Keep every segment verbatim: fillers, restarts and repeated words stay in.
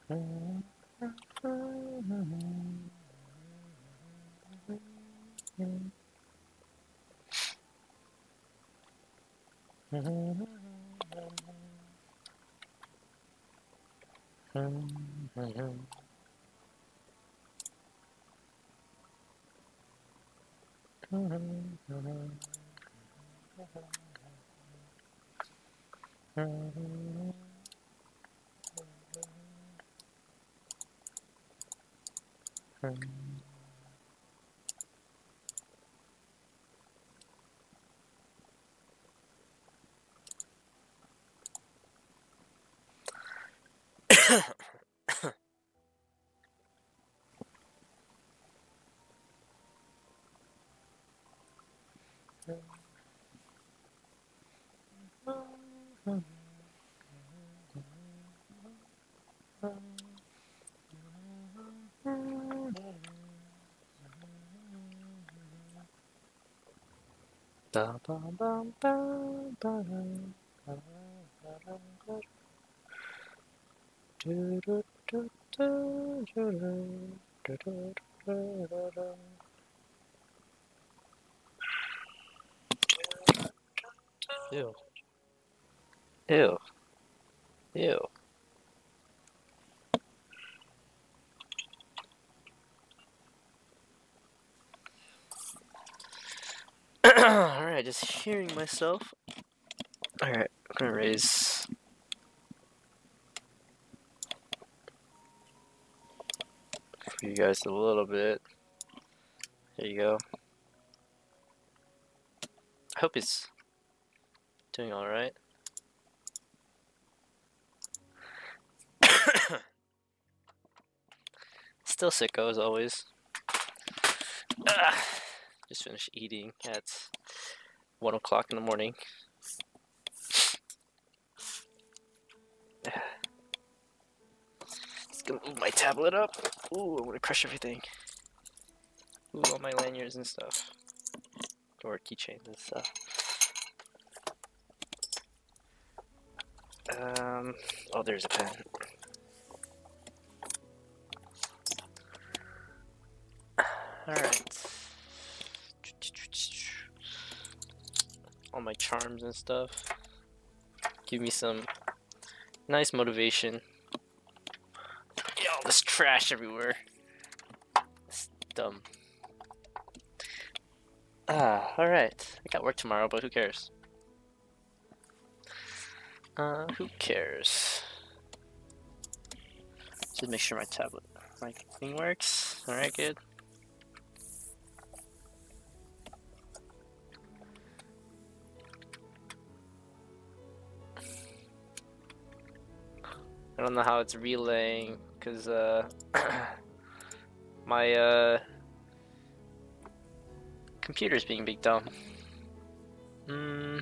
Ew. Ew. Ew. Alright, just hearing myself. Alright, I'm gonna raise. For you guys a little bit. There you go. I hope he's doing alright. Still sicko as always. Ugh. Just finished eating at one o'clock in the morning. Just gonna move my tablet up. Ooh, I'm gonna crush everything. Ooh, all my lanyards and stuff. Or keychains and stuff. Um, oh, there's a pen. Alright. All my charms and stuff. Give me some nice motivation. Yeah, all this trash everywhere. It's dumb. Ah, alright. I got work tomorrow, but who cares? Uh, who cares? Just make sure my tablet, my thing works. Alright, good. I don't know how it's relaying, cause uh, my uh, computer's being big dumb. Hmm.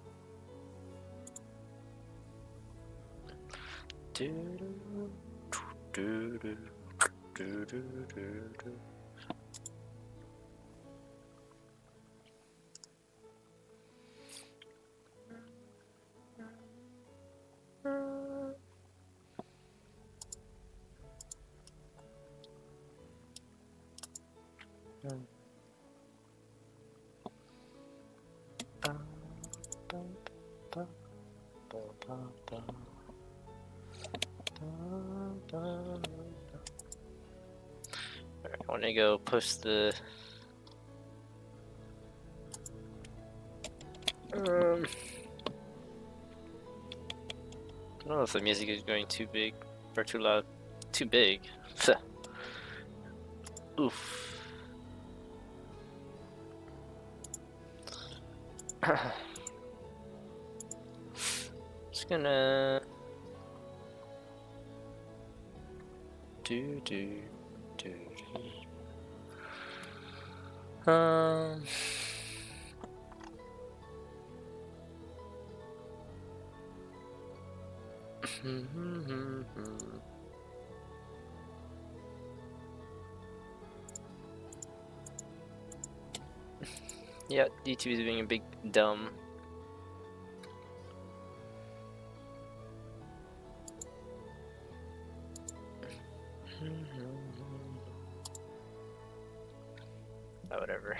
Do do do do do do do. Alright, I want to go post the um I don't know if the music is going too big or too loud. Too big. Oof. Just gonna do do do do. Um. Yeah, YouTube is being a big dumb. Oh, whatever.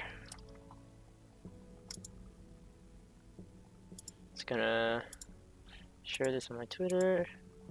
Just gonna share this on my Twitter.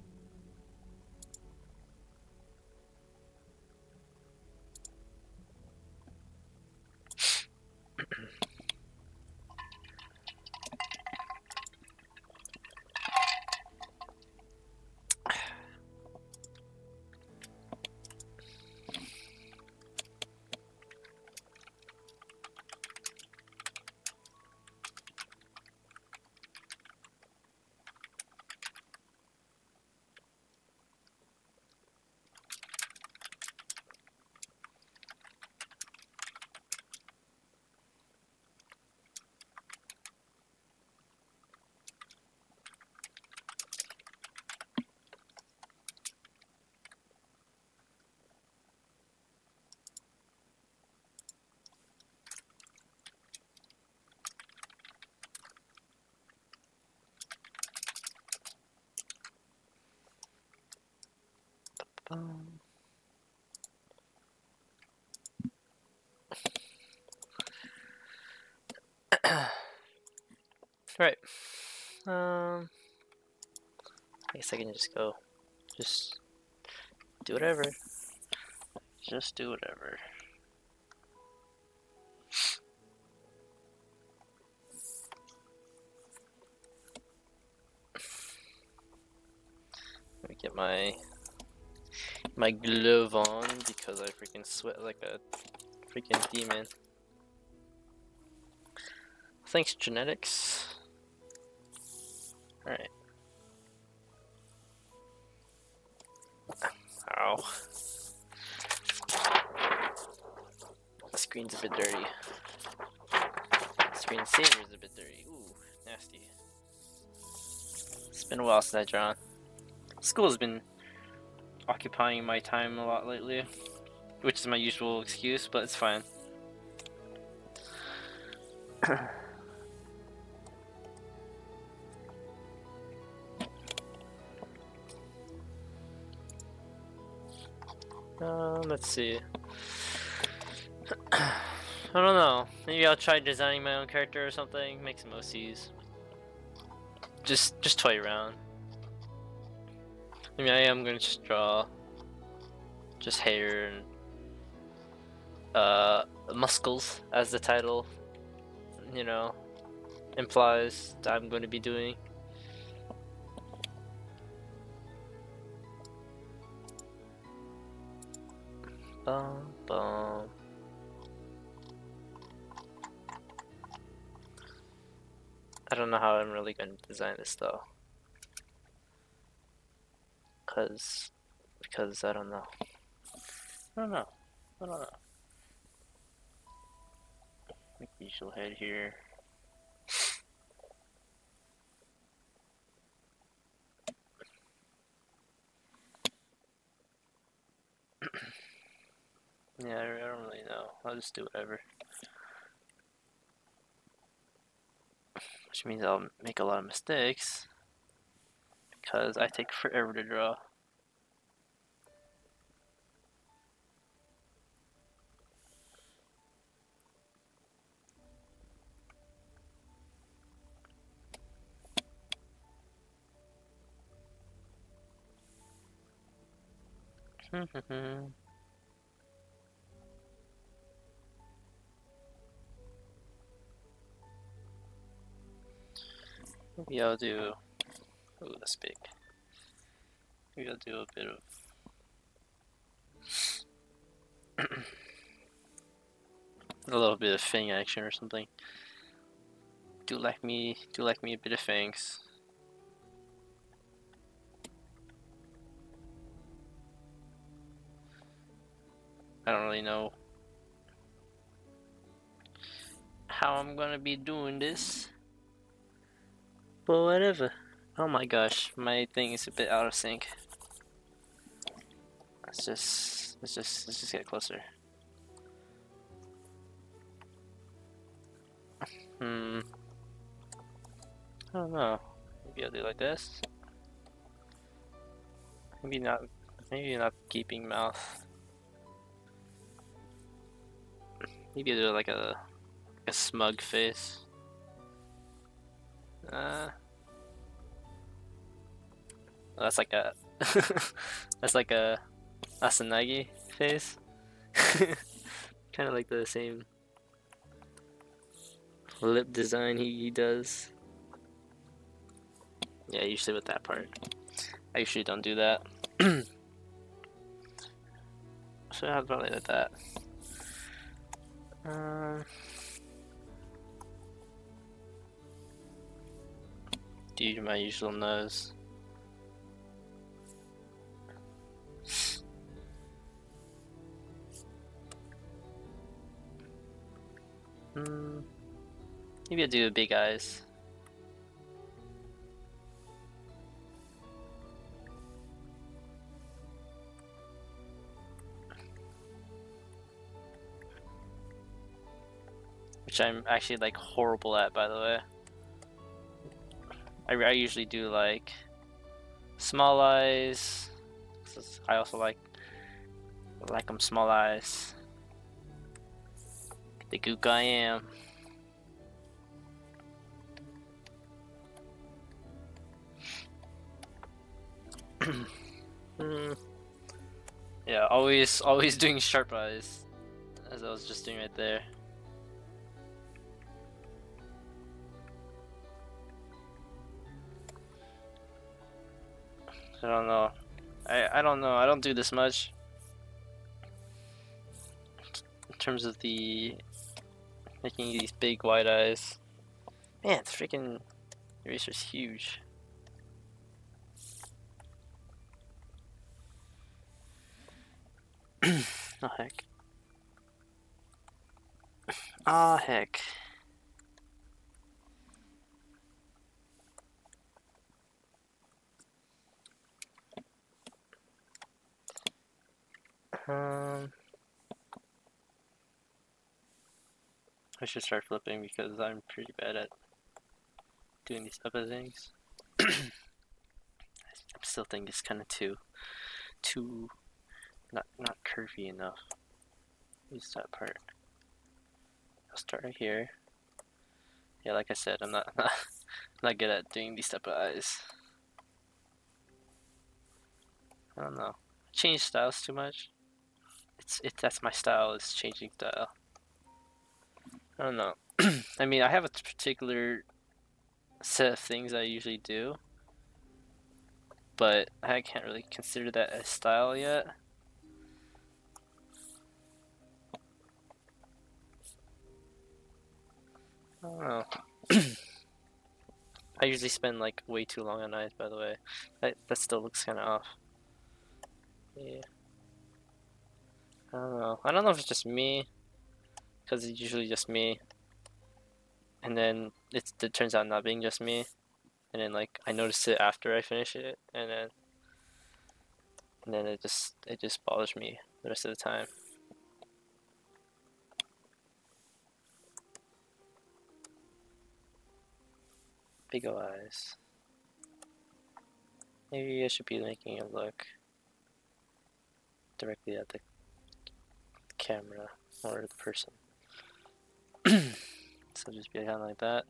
Um, right. Um, I guess I can just go. Just do whatever. Just do whatever. Let me get my my glove on because I freaking sweat like a freaking demon. Thanks, genetics. Alright. Ow. The screen's a bit dirty. The screensaver's a bit dirty. Ooh, nasty. It's been a while since I drawn. School's been occupying my time a lot lately, which is my usual excuse, but it's fine. Um, let's see. I don't know. Maybe I'll try designing my own character or something. Make some O Cs. Just, just toy around. I mean, I am gonna just draw just hair and uh muscles, as the title, you know, implies that I'm going to be doing. Bum, bum. I don't know how I'm really going to design this though, cause, because I don't know. I don't know. I don't know. Make the usual head here. Yeah, I don't really know. I'll just do whatever. Which means I'll make a lot of mistakes, because I take forever to draw. Maybe I'll do. Ooh, that's big. Maybe I'll do a bit of. a little bit of fang action or something. Do like me, do like me a bit of fangs. I don't really know how I'm gonna be doing this, but whatever. Oh my gosh, my thing is a bit out of sync. Let's just, let's just, let's just get closer. Hmm. I don't know. Maybe I'll do like this. Maybe not Maybe not gaping mouth. Maybe do like a a smug face. Uh, that's like a that's like a Asanagi face. Kind of like the same lip design he, he does. Yeah, usually with that part. I usually don't do that. So I'd probably like that. Um, do my usual nose. Hmm. Maybe I'll do the big eyes. Which I'm actually like horrible at, by the way. I, I usually do like small eyes. I also like like them small eyes. The gook I am. mm. Yeah, always always doing sharp eyes, as I was just doing right there. I don't know. I, I don't know. I don't do this much. In terms of the making these big wide eyes. Man, the freaking eraser's huge. Oh heck. Ah, oh, heck. Um, I should start flipping because I'm pretty bad at doing these type of things. I still think it's kind of too, too, not not curvy enough. Use that part. I'll start right here. Yeah, like I said, I'm not not, not good at doing these type of eyes. I don't know. Change styles too much. It's it. That's my style. Is changing style. I don't know. I mean, I have a particular set of things I usually do, but I can't really consider that a style yet. I don't know. I usually spend like way too long on eyes, by the way. That, that still looks kind of off. Yeah. I don't know. I don't know if it's just me, because it's usually just me. And then it's, it turns out not being just me. And then like I notice it after I finish it, and then and then it just it just bothers me the rest of the time. Big ol' eyes. Maybe I should be making it look directly at the camera or the person. So just be kind of like that.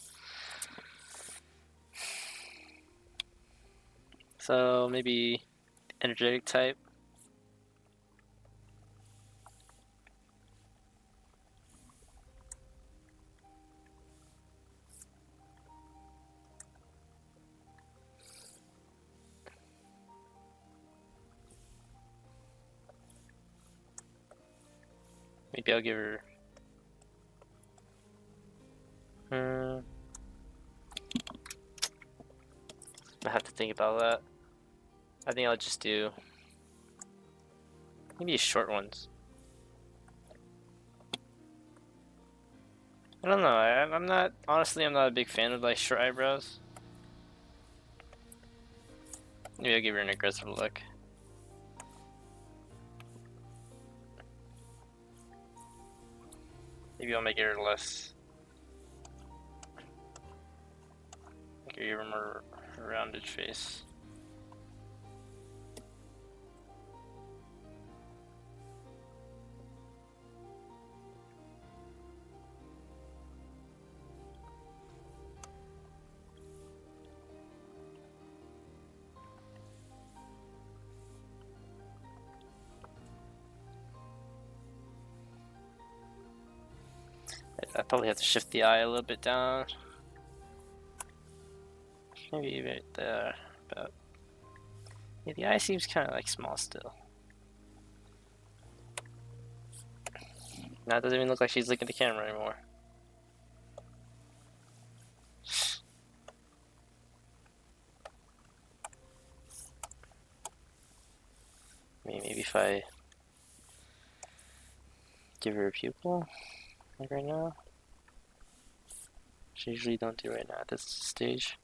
So maybe energetic type. Maybe I'll give her. Hmm. I have to think about that. I think I'll just do maybe short ones. I don't know. I, I'm not honestly. I'm not a big fan of like short eyebrows. Maybe I'll give her an aggressive look. Maybe I'll make her less. Make her even more rounded face. I probably have to shift the eye a little bit down. Maybe right there. About. Yeah, the eye seems kind of like small still. Now it doesn't even look like she's looking at the camera anymore. Maybe if I give her a pupil, like right now. Which I usually don't do right now at this stage.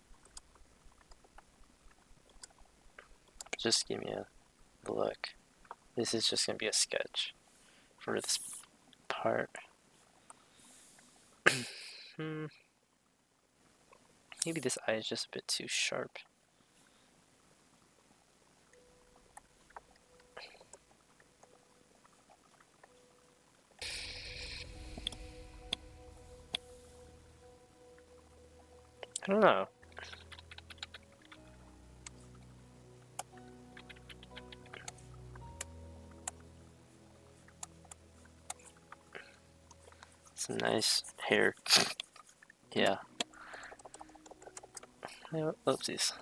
Just give me a look. This is just gonna be a sketch for this part. hmm. Maybe this eye is just a bit too sharp. I don't know. Some nice hair. Yeah. Oopsies.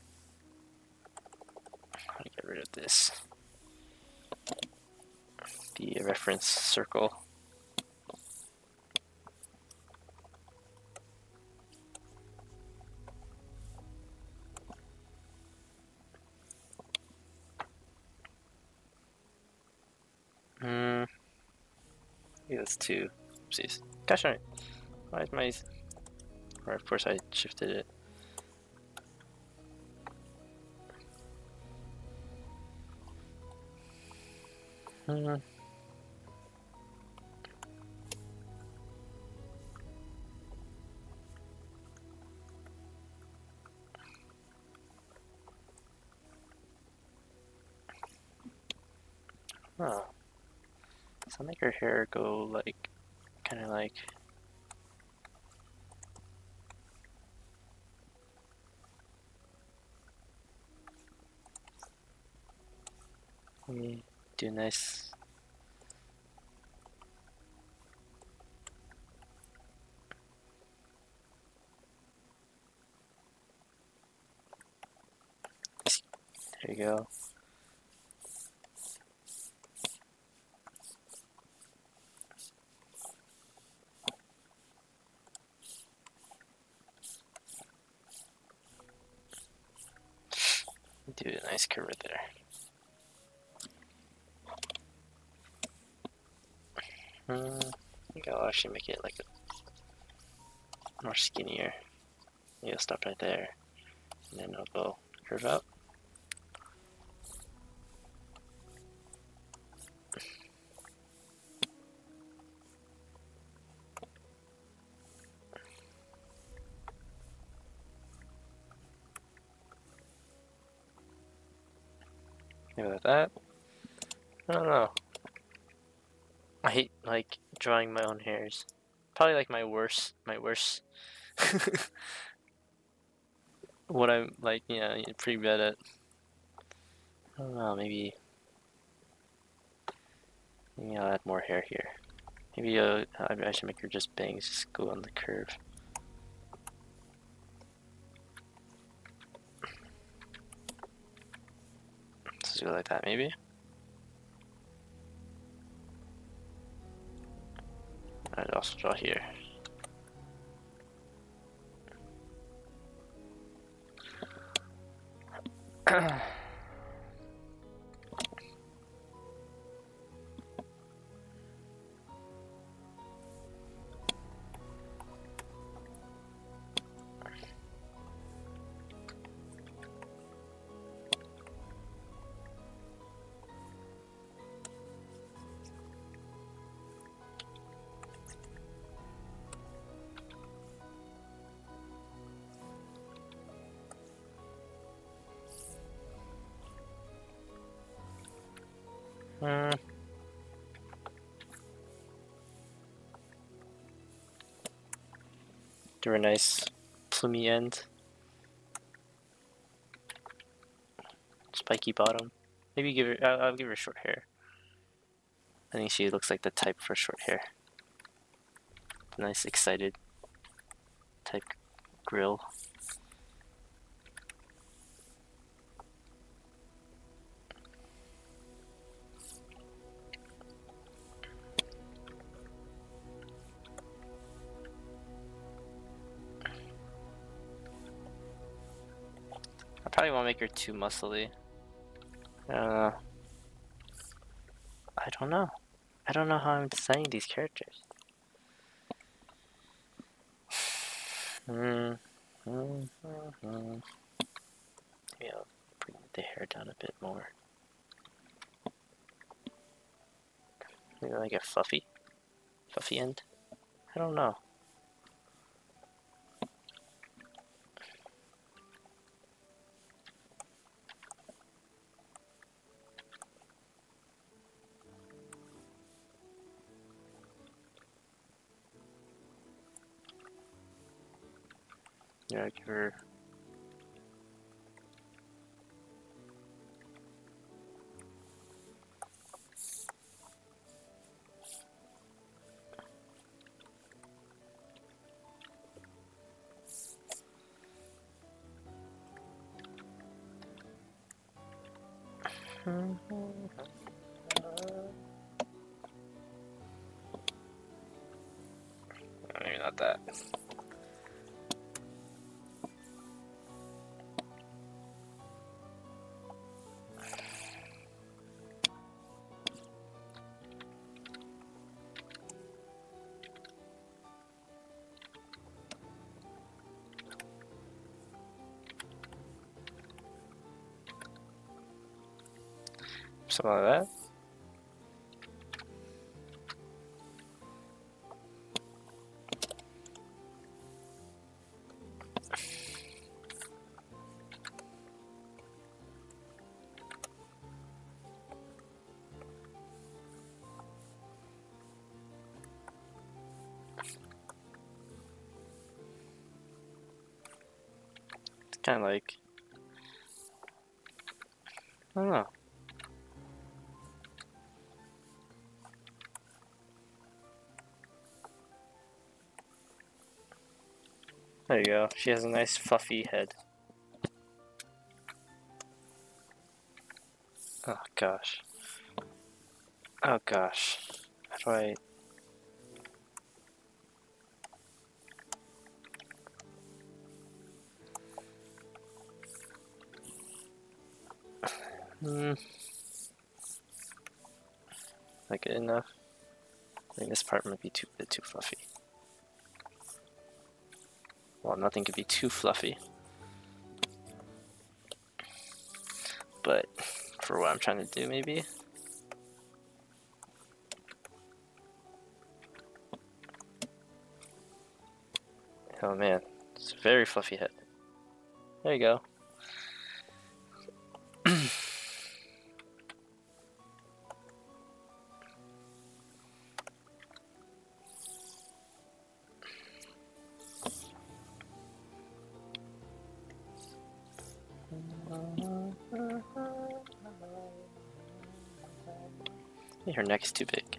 How to get rid of this? The reference circle. Hmm. Maybe that's two. Oopsies. Gosh darn it. Why is my... Or of course I shifted it. Hmm. Oh. So I'll make her hair go like, kind of like... Let me do a nice... There you go. Do a nice curve right there. Hmm, I think I'll actually make it like a more skinnier. Maybe I'll stop right there, and then I'll go curve up. Maybe like that. I don't know. I hate like drawing my own hairs. Probably like my worst, my worst. What I'm like, yeah, pretty bad at. I don't know, maybe, maybe I'll add more hair here. Maybe uh, I should make her just bangs, just go on the curve. Let's go like that, maybe. I'd also draw here. Hmm. Do a nice plumy end. Spiky bottom. Maybe give her, I'll, I'll give her short hair. I think she looks like the type for short hair. nice excited type grill. I probably won't make her too muscly. Uh, I don't know. I don't know how I'm designing these characters. Hmm. Hmm. Hmm. Maybe I'll bring the hair down a bit more. Maybe like a fluffy, fluffy end. I don't know. Yeah, give her. Maybe not that. Something like that. It's kind of like, I don't know. There you go. She has a nice fluffy head. Oh gosh. Oh gosh. How do I... Hmm. Not good enough. I think this part might be too bit too fluffy. Well, nothing could be too fluffy. But for what I'm trying to do, maybe. Oh man, it's a very fluffy head. There you go. Her neck's too big.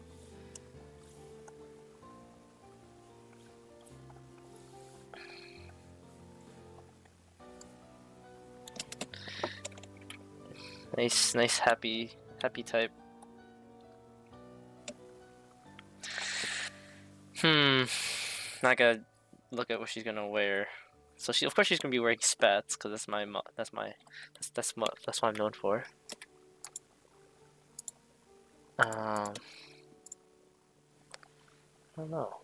Nice, nice, happy, happy type. Hmm. I gotta look at what she's gonna wear. So she, of course, she's gonna be wearing spats because that's my, that's my, that's that's what that's what I'm known for. Um. I don't know.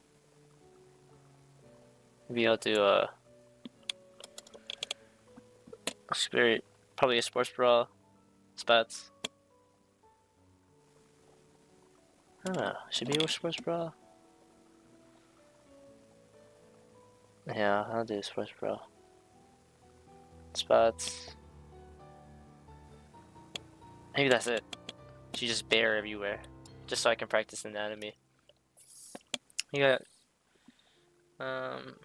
Maybe I'll do a spirit, probably a sports bra, spats. I don't know. Should be a sports bra. Yeah, I'll do a sports bra. Spats. Maybe that's it. She just bare everywhere, just so I can practice anatomy. You got um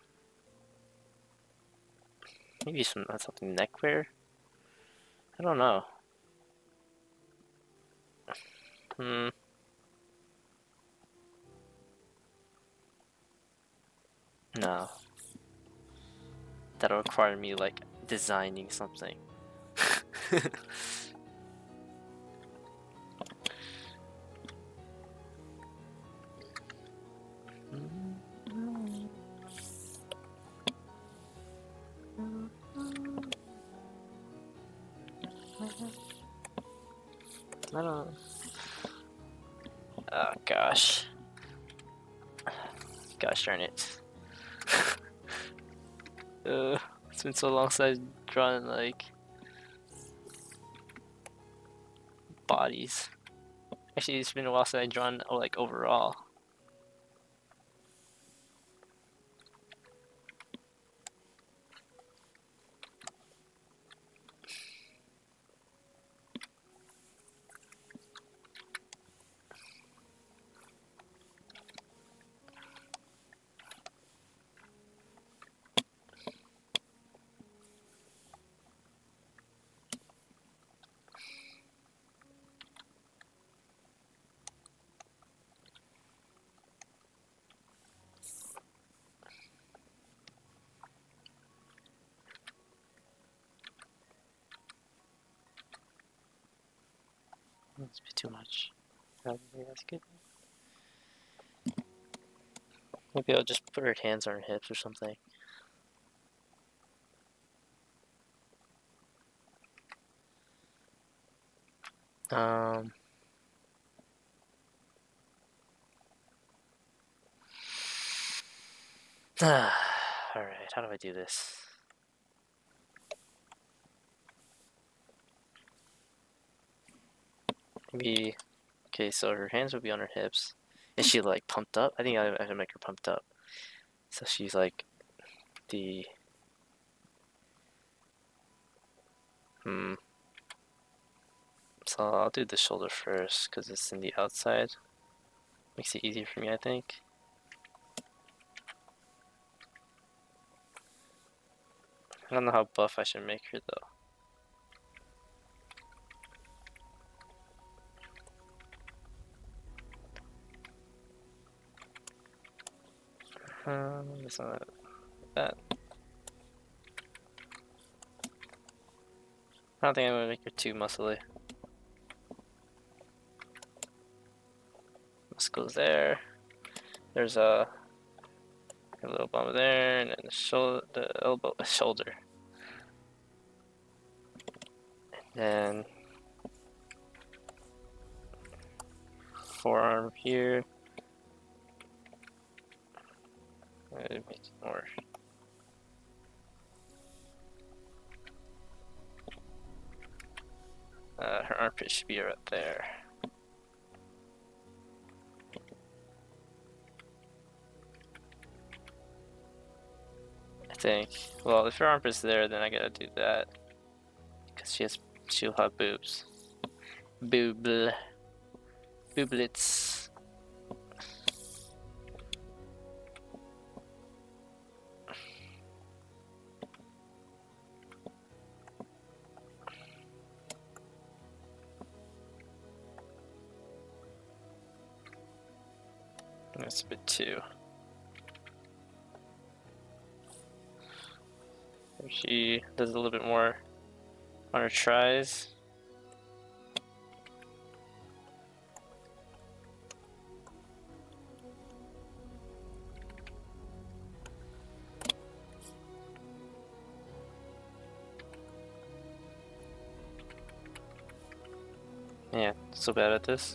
maybe some something neckwear. I don't know. Hmm. No. That'll require me like designing something. I don't. Oh gosh. Gosh darn it. uh, it's been so long since I've drawn like bodies. Actually, it's been a while since I've drawn like overall. That's a bit too much. Probably that's good. Maybe I'll just put her hands on her hips or something. Um. Alright, how do I do this? Maybe. Okay, so her hands would be on her hips. Is she like pumped up? I think I have to make her pumped up. So she's like the. Hmm. So I'll do the shoulder first because it's in the outside. Makes it easier for me, I think. I don't know how buff I should make her though. Um, it's not that. I don't think I'm gonna make her too muscly. Muscles there. There's a, a little bump there, and then the shoulder, the elbow, shoulder. And then forearm here. Make it more. Uh, her armpit should be right there. I think. Well, if her armpit's there, then I gotta do that because she has, she'll have boobs. Booble. Booblets. That's a bit too. If she does a little bit more on her tries. Yeah, so bad at this.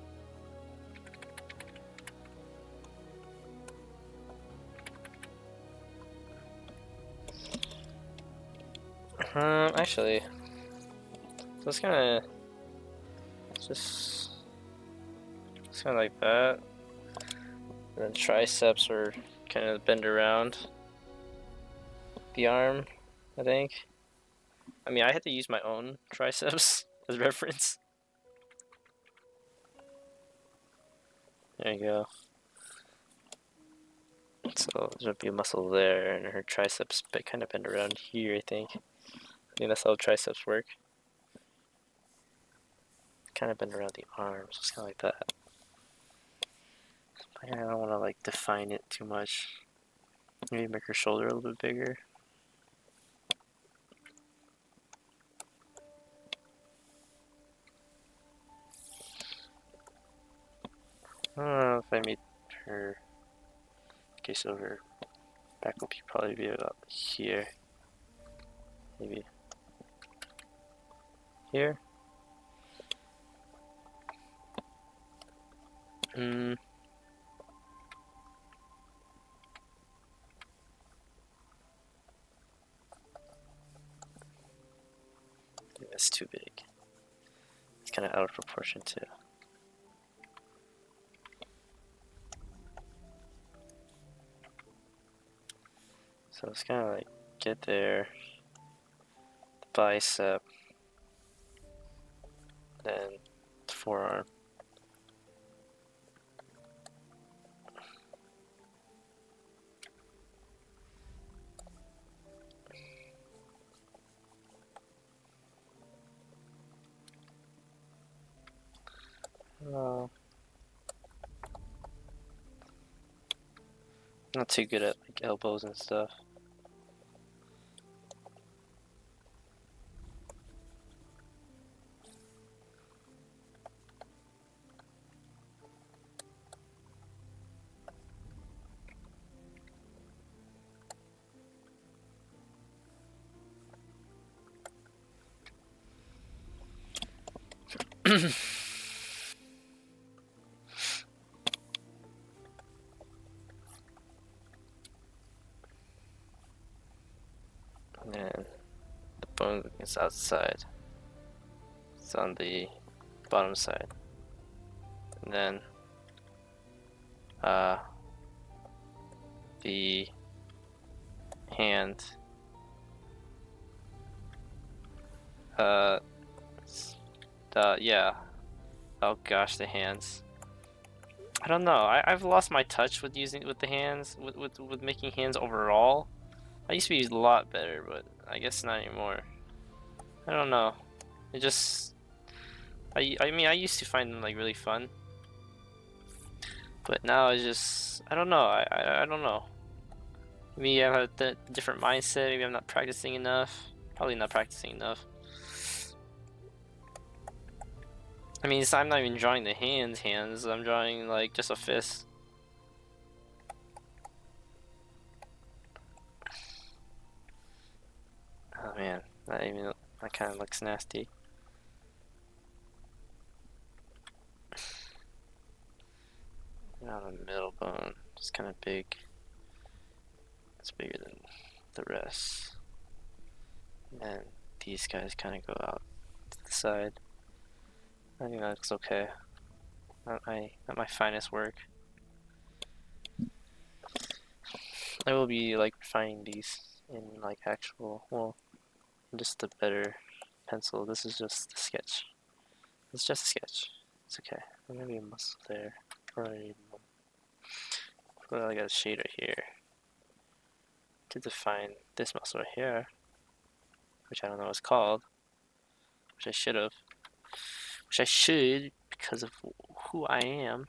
Um, actually, so it's kind of just, it's kind of like that. And then triceps are kind of bend around the arm, I think. I mean, I had to use my own triceps as reference. There you go. So there'll be a muscle there, and her triceps but kind of bend around here, I think. I think that's how triceps work. Kind of bend around the arms, just kind of like that. But I don't want to like define it too much. Maybe make her shoulder a little bit bigger. I don't know if I made her. Okay, so her back will probably be about here. Maybe here. Hmm. That's too big. It's kind of out of proportion too. So it's kind of like get there, the bicep, then the forearm. Uh, not too good at like elbows and stuff. And then the bone is outside. It's on the bottom side. And then uh, the hand uh, the, yeah. Oh gosh, the hands. I don't know. I, I've lost my touch with using with the hands, with, with with making hands overall. I used to be a lot better, but I guess not anymore. I don't know. It just, I I mean I used to find them like really fun, but now it's just, I don't know. I I, I don't know. Maybe I have a different mindset. Maybe I'm not practicing enough. Probably not practicing enough. I mean, so I'm not even drawing the hands, hands. I'm drawing like just a fist. Oh man, that even that kind of looks nasty. Now the middle bone is kind of big. It's bigger than the rest. And then these guys kind of go out to the side. I think that looks okay. Not my, not my finest work. I will be like refining these in like actual, well, just a better pencil. This is just a sketch. It's just a sketch. It's okay. Maybe a muscle there. Probably one. Well, I got a shade right here to define this muscle right here, which I don't know what it's called, which I should have. Which I should, because of who I am.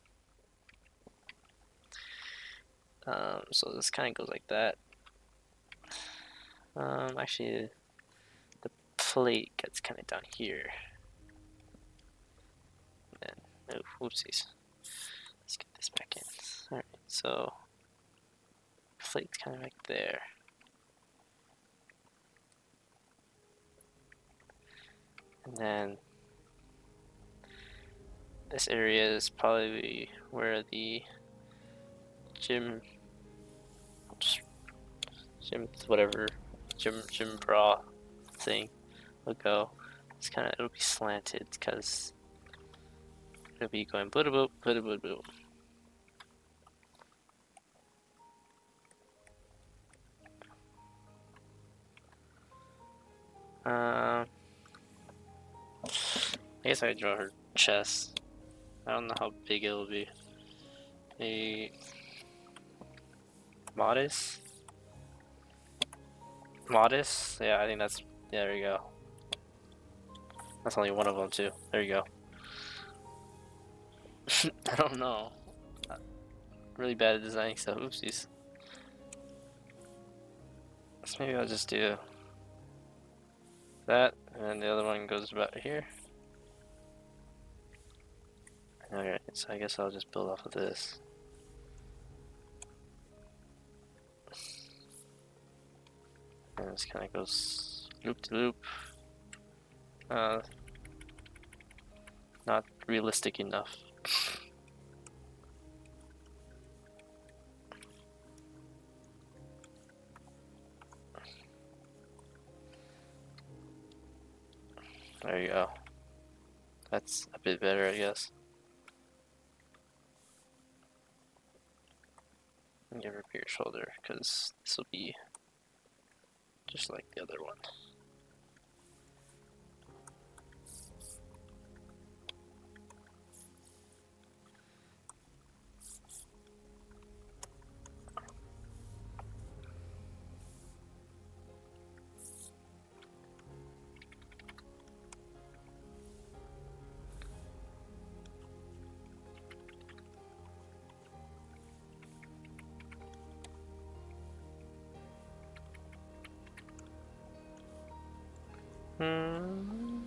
Um, so this kind of goes like that. Um, actually, the plate gets kind of down here. And then, oh, whoopsies. Let's get this back in. Alright, so plate's kind of like there. And then this area is probably where the gym, gym, whatever, gym, gym bra thing will go. It's kind of, it'll be slanted because it'll be going boop boop boop boop boop. Um, I guess I could draw her chest. I don't know how big it'll be. A modest, modest. Yeah, I think that's. Yeah, there you go. That's only one of them too. There you go. I don't know. I'm really bad at designing stuff. Oopsies. So maybe I'll just do that, and then the other one goes about here. Alright, so I guess I'll just build off of this. And this kind of goes loop to loop. Uh, not realistic enough. There you go. That's a bit better, I guess. And give her your shoulder, because this will be just like the other one. Hmm.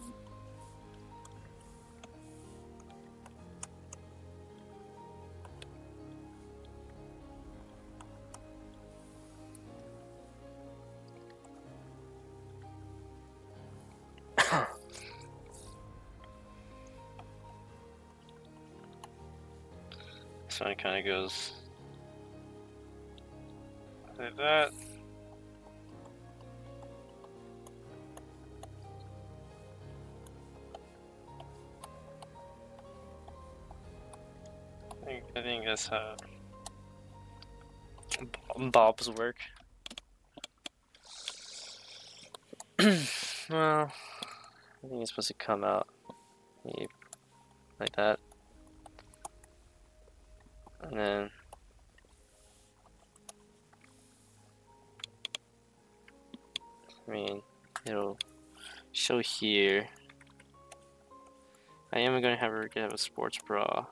So it kind of goes like that. I think, I think that's how Bob's work. Well, I think it's supposed to come out maybe like that. And then I mean, it'll show here. I am going to have her get a sports bra.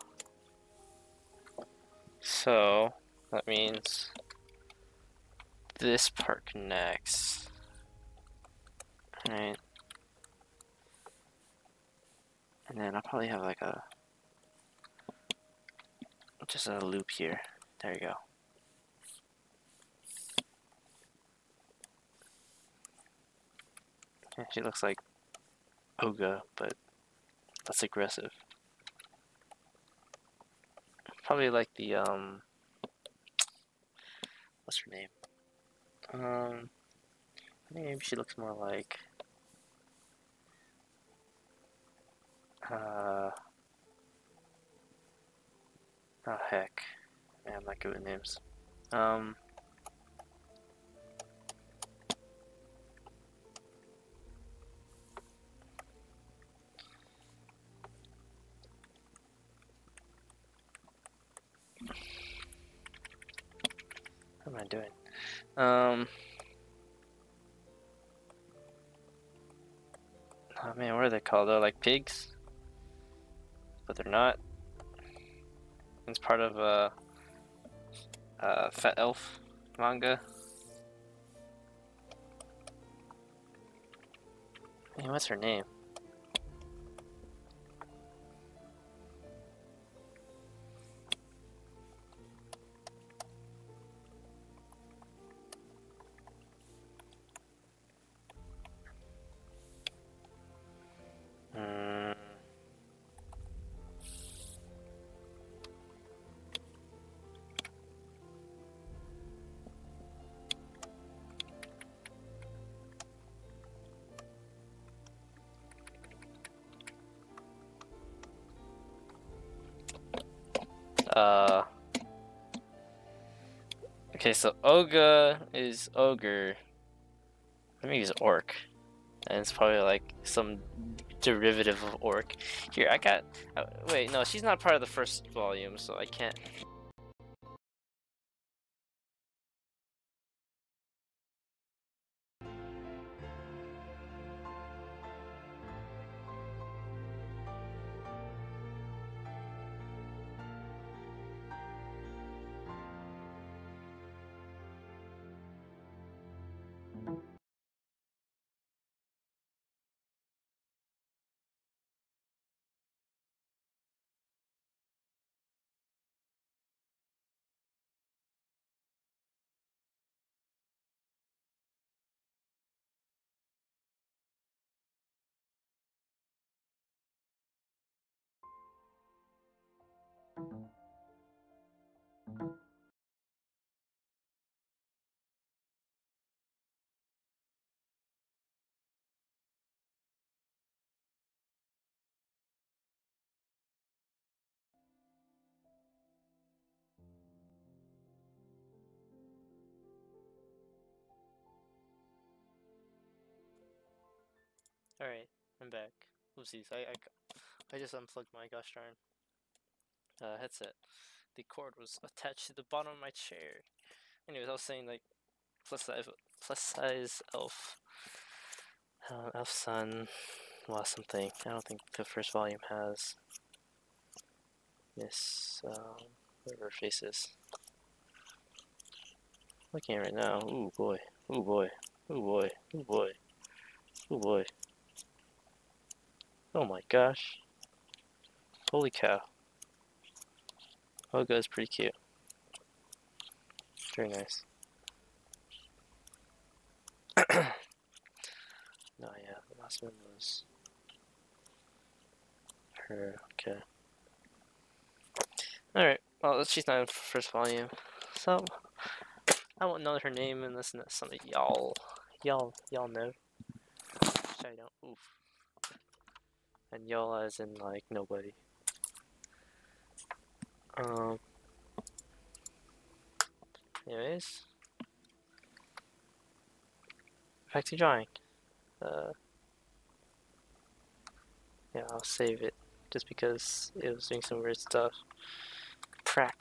So that means this part connects. Right. And then I'll probably have like a just a loop here. There you go. Yeah, she looks like Oga, but less aggressive. Probably like the um what's her name? Um I think maybe she looks more like uh oh heck. Man, I'm not good with names. Um What am I doing? Um Oh man, what are they called? They're like pigs? But they're not. It's part of a uh, uh, Fat Elf manga. Hey, what's her name? Mm. Uh. Okay, so Oga is ogre. Let me use orc. And it's probably like some derivative of orc. Here, I got. Uh, wait, no, she's not part of the first volume, so I can't. Alright, I'm back. Oopsies, I, I, I just unplugged my gosh darn uh, headset. The cord was attached to the bottom of my chair. Anyways, I was saying like plus size, plus size elf, uh, elf son lost something. I don't think the first volume has Miss um, whatever her face is. Looking at it right now. Ooh boy. Ooh boy. Ooh boy. Ooh boy. Ooh boy. Oh my gosh. Holy cow. Olga is pretty cute. Very nice. No, yeah, the last one was her. Okay. Alright, well, she's not in first volume. So, I won't know her name unless some of y'all, y'all, y'all know. Which I don't. Oof. And y'all as in, like, nobody. Um. Anyways. Back to drawing. Uh. Yeah, I'll save it. Just because it was doing some weird stuff. Prac.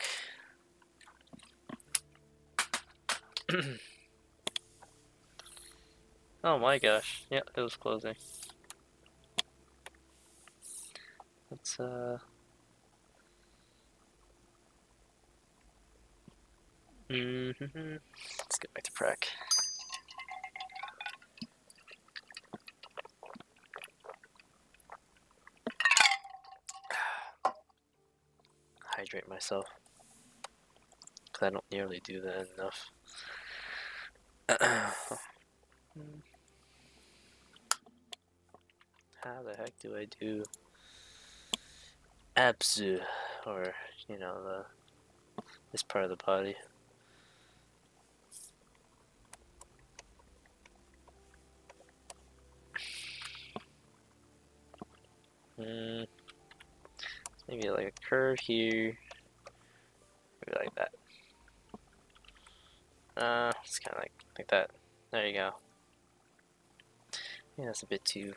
Oh my gosh. Yeah, it was closing. Let's, uh... Mm-hmm. Let's get back to prac. Hydrate myself. Because I don't nearly do that enough. How the heck do I do abs, or, you know, the this part of the body? Mm, maybe like a curve here, maybe like that. Uh, it's kind of like like that. There you go. Yeah, that's a bit too.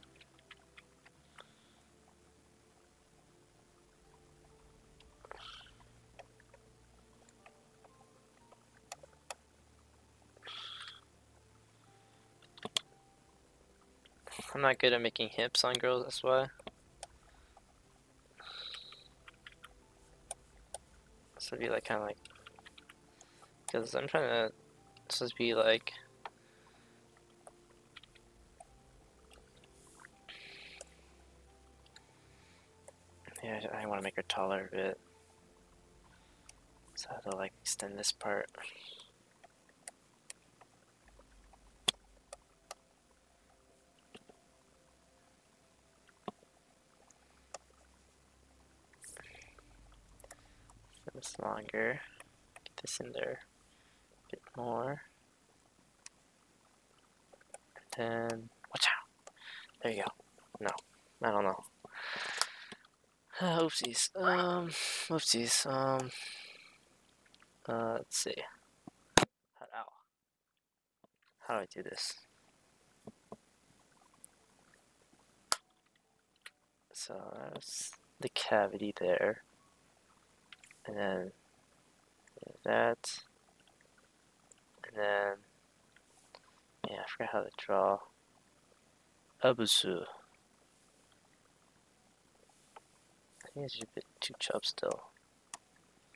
I'm not good at making hips on girls, that's why. So it'd be like kind of like, because I'm trying to, it's supposed to be like, yeah, I want to make her taller a bit. So I have to like extend this part. This longer. Get this in there a bit more. And then, watch out. There you go. No, I don't know. Uh, oopsies. Um, oopsies. Um, uh, let's see. Ow. How do I do this? So that's the cavity there. And then that. And then, yeah, I forgot how to draw Abusu. I think it's a bit too chub still.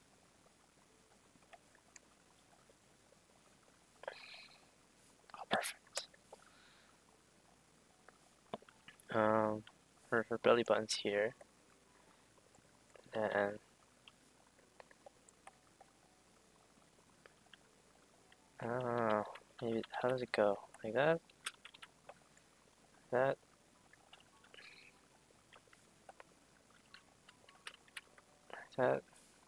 Oh, perfect. her, her belly button's here. And I don't know. Maybe how does it go? Like that? That? Like that?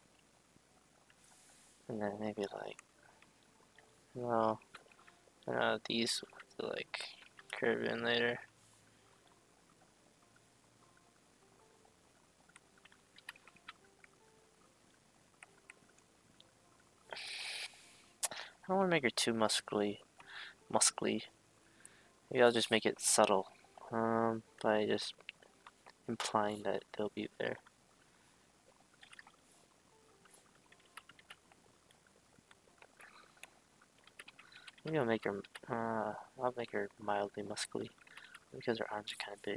And then maybe like no. I don't know, these will have to like curve in later. I don't want to make her too muscly. Muscly. Maybe I'll just make it subtle. Um, by just implying that they'll be there. Maybe I'll make her, uh, I'll make her mildly muscly because her arms are kind of big.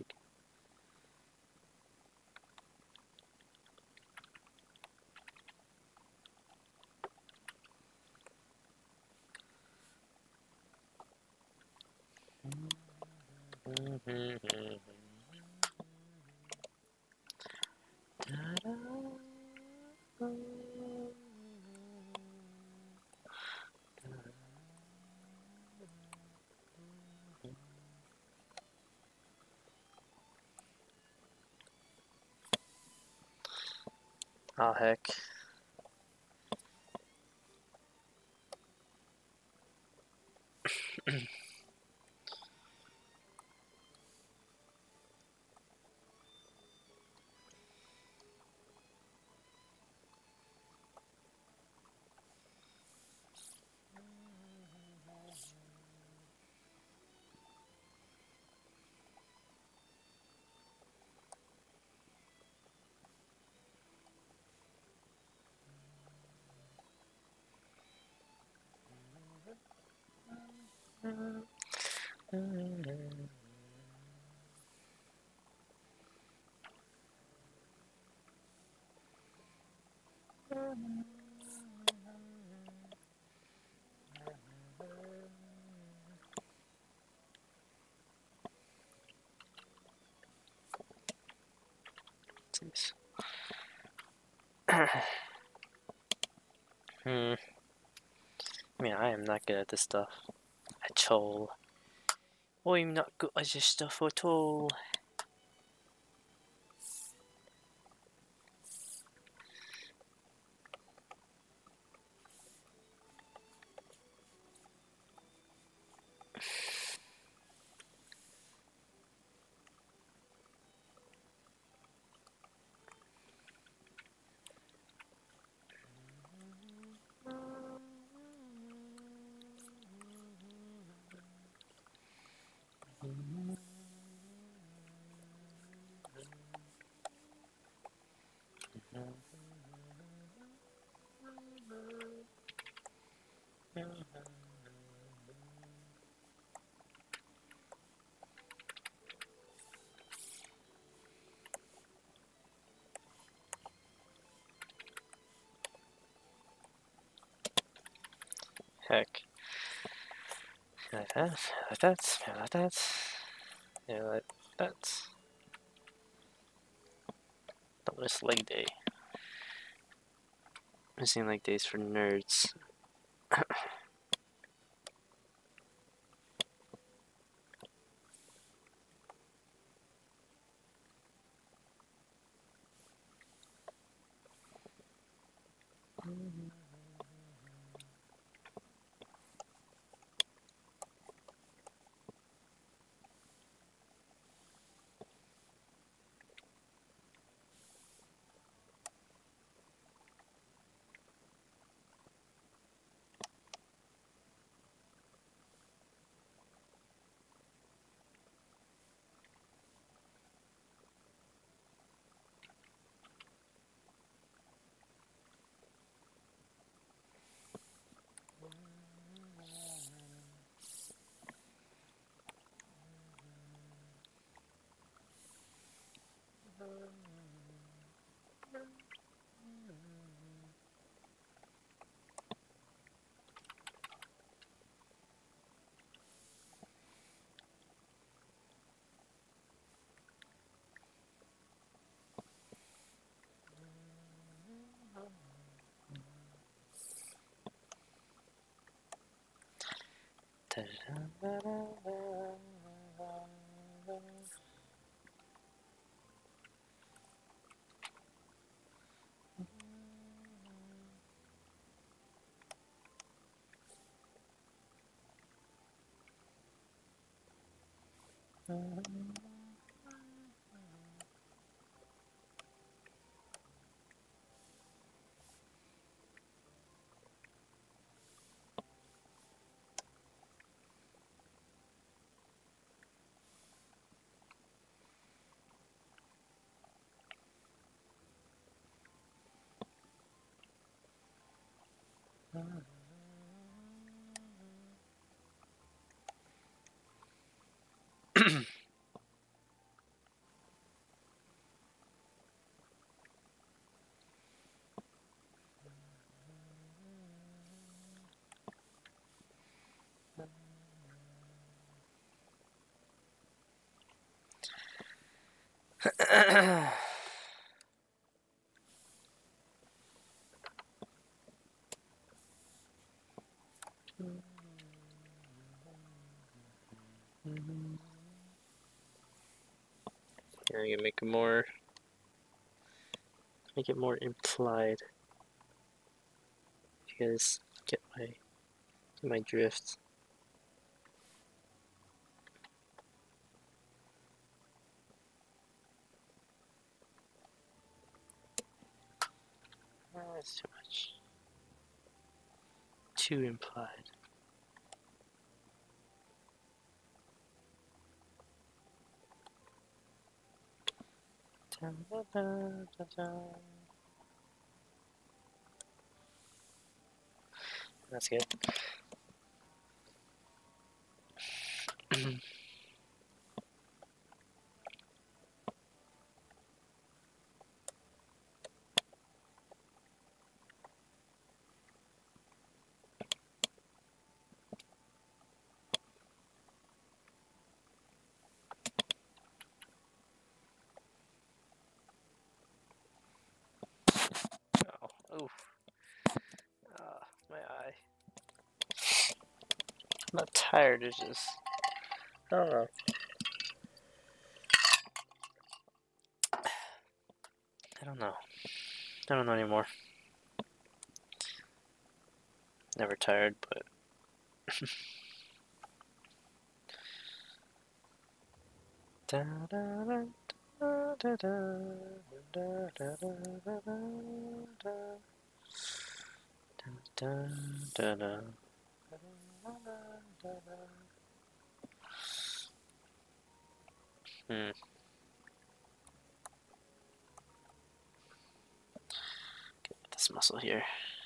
Oh heck. Hmm. I mean, I am not good at this stuff. At all. I'm not good at this stuff at all. Heck. Like that, like that, like that. Yeah, like that. Don't miss leg day. Missing leg days for nerds. Yeah, I can make it more, make it more implied. You guys get my, get my drift. Oh, that's too much. Too implied. Da, da, da, da, da. That's good. Oh, oof. Ah, my eye. I'm not tired, it's just, I don't know. I don't know. I don't know anymore. Never tired, but da, da, da, da, da, da, da, da, da, da, da, da. Hmm. Get this muscle here.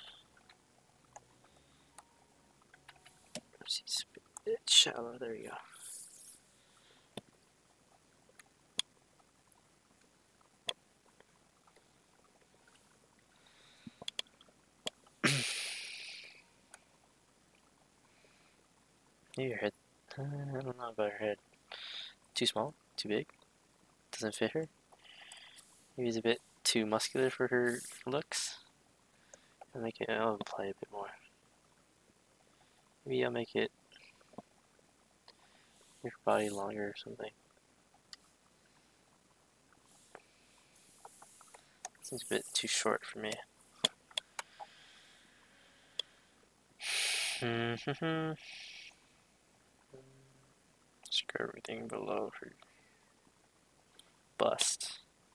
Oops, it's a bit shallow. There you go. Maybe your head. Uh, I don't know about her head. Too small? Too big? Doesn't fit her? Maybe it's a bit too muscular for her looks. I'll make it. I'll apply a bit more. Maybe I'll make it your body longer or something. Seems a bit too short for me. Screw everything below her bust.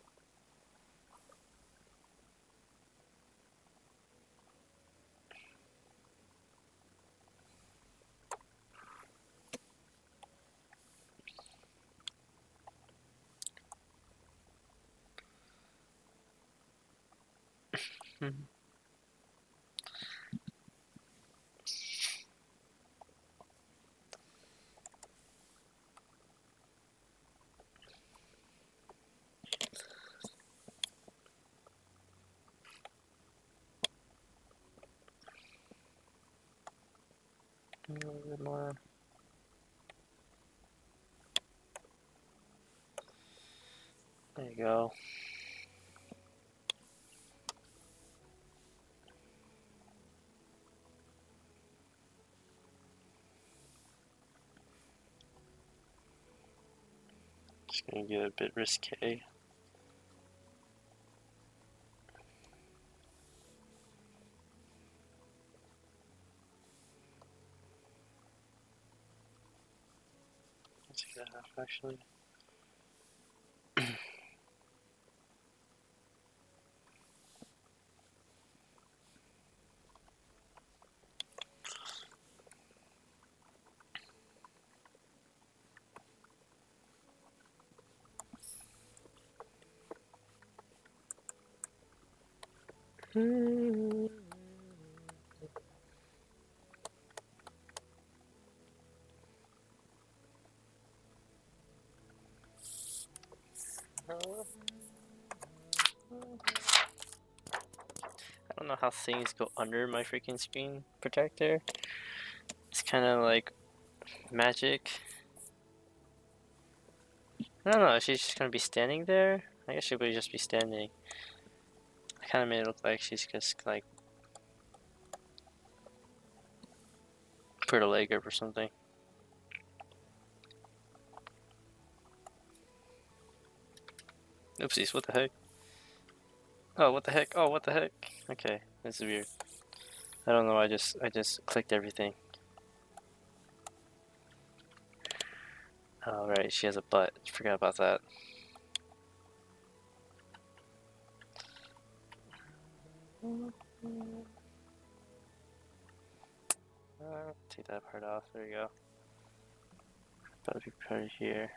A little bit more. There you go. It's gonna get a bit risque. Let's take that off actually. I don't know how things go under my freaking screen protector. It's kind of like magic. I don't know, she's just gonna be standing there? I guess she would just be standing. I kind of made it look like she's just like put her leg up or something. Oopsies, what the heck? Oh, what the heck? Oh, what the heck? Okay, this is weird. I don't know, I just I just clicked everything. Oh, right, she has a butt. Forgot about that. Uh, take that part off. There you go. Gotta be part here.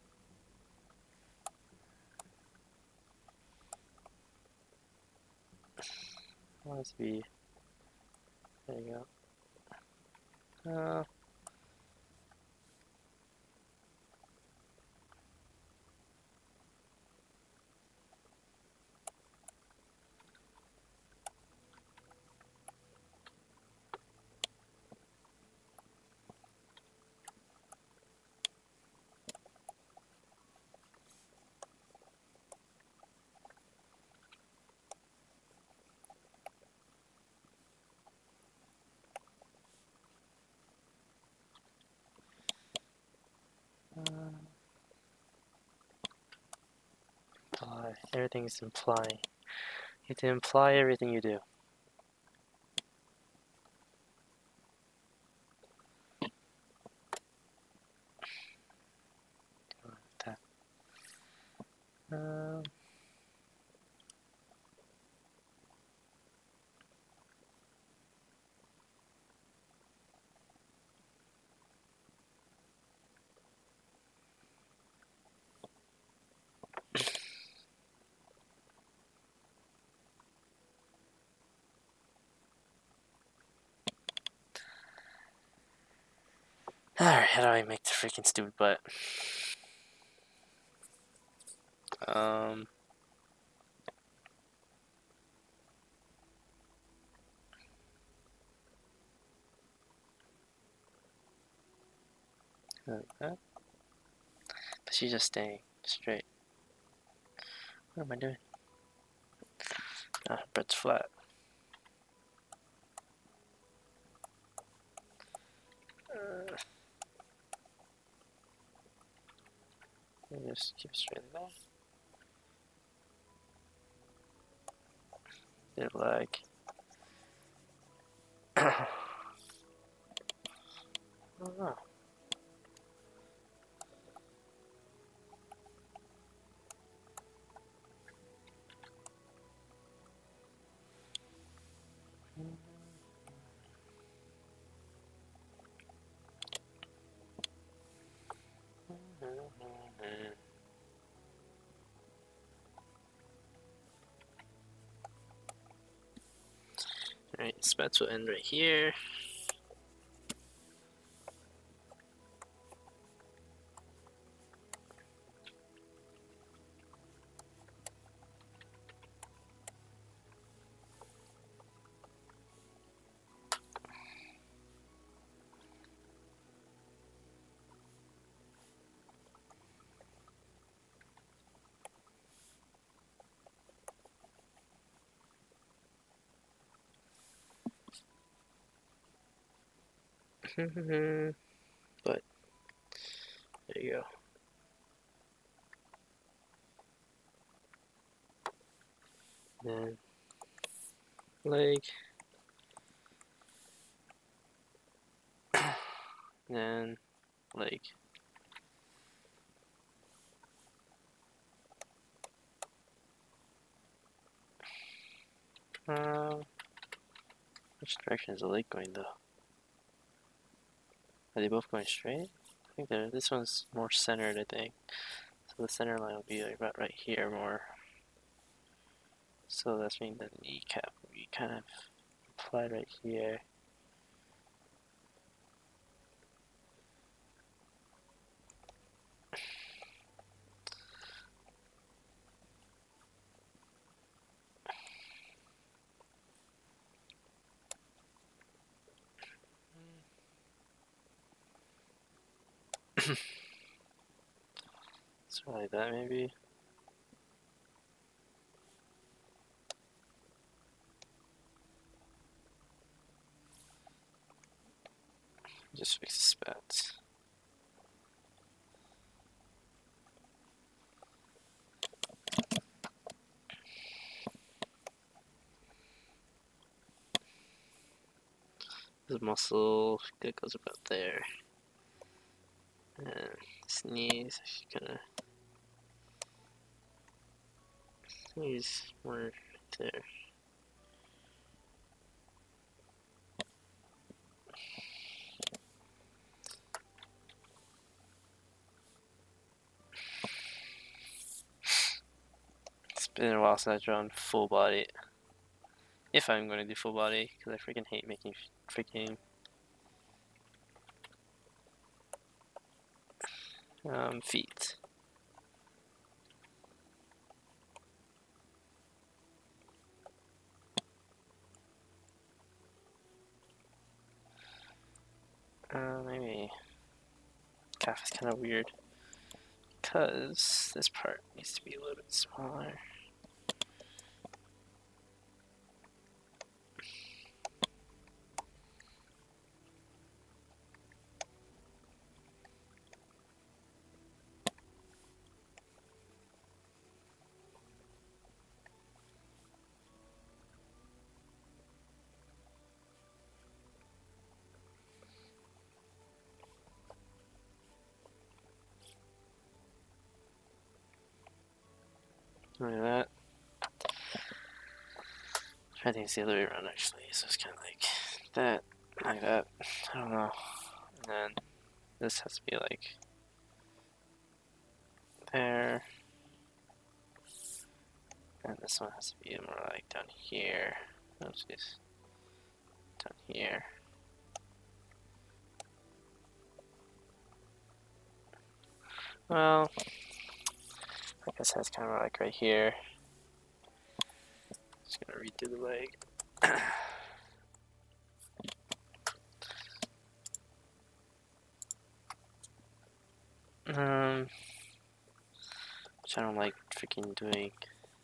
I want it to be. There you go. Uh, imply. Everything's implying. You have to imply everything you do. That. Um. Alright, how do I make the freaking stupid butt? Um. Like that. But she's just staying straight. What am I doing? Ah, bread's flat. Uh, just keep it straight like that. Did like. I don't know. Alright, spats will end right here. But there you go. then leg, then leg. Um, which direction is the leg going though? Are they both going straight? I think they're, this one's more centered, I think. So the center line will be like about right here more. So that's meaning the kneecap will be kind of applied right here. So like that maybe. Just fix the spats. This muscle that goes about there. And this knees, I should kind of sneeze more right there. It's been a while since I've drawn full body. If I'm going to do full body, because I freaking hate making freaking um, feet. Uh, maybe calf is kind of weird because this part needs to be a little bit smaller. Like that. I think it's the other way around actually, so it's kind of like that, like that. I don't know. And then this has to be like there. And this one has to be more like down here. Oopsies. Down here. Well, I guess that's kind of like right here. Just gonna redo the leg. um, which I don't like freaking doing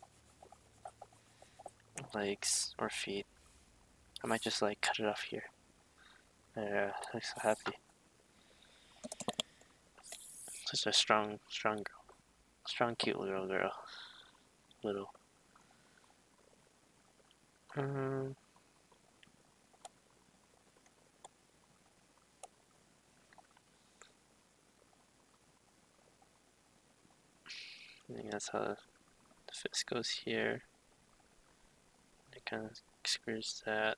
legs or feet. I might just like cut it off here. Yeah, I'm so happy. Such a strong, strong girl. Strong, cute little girl. Little. Um, I think that's how the fist goes here. It kind of screws that.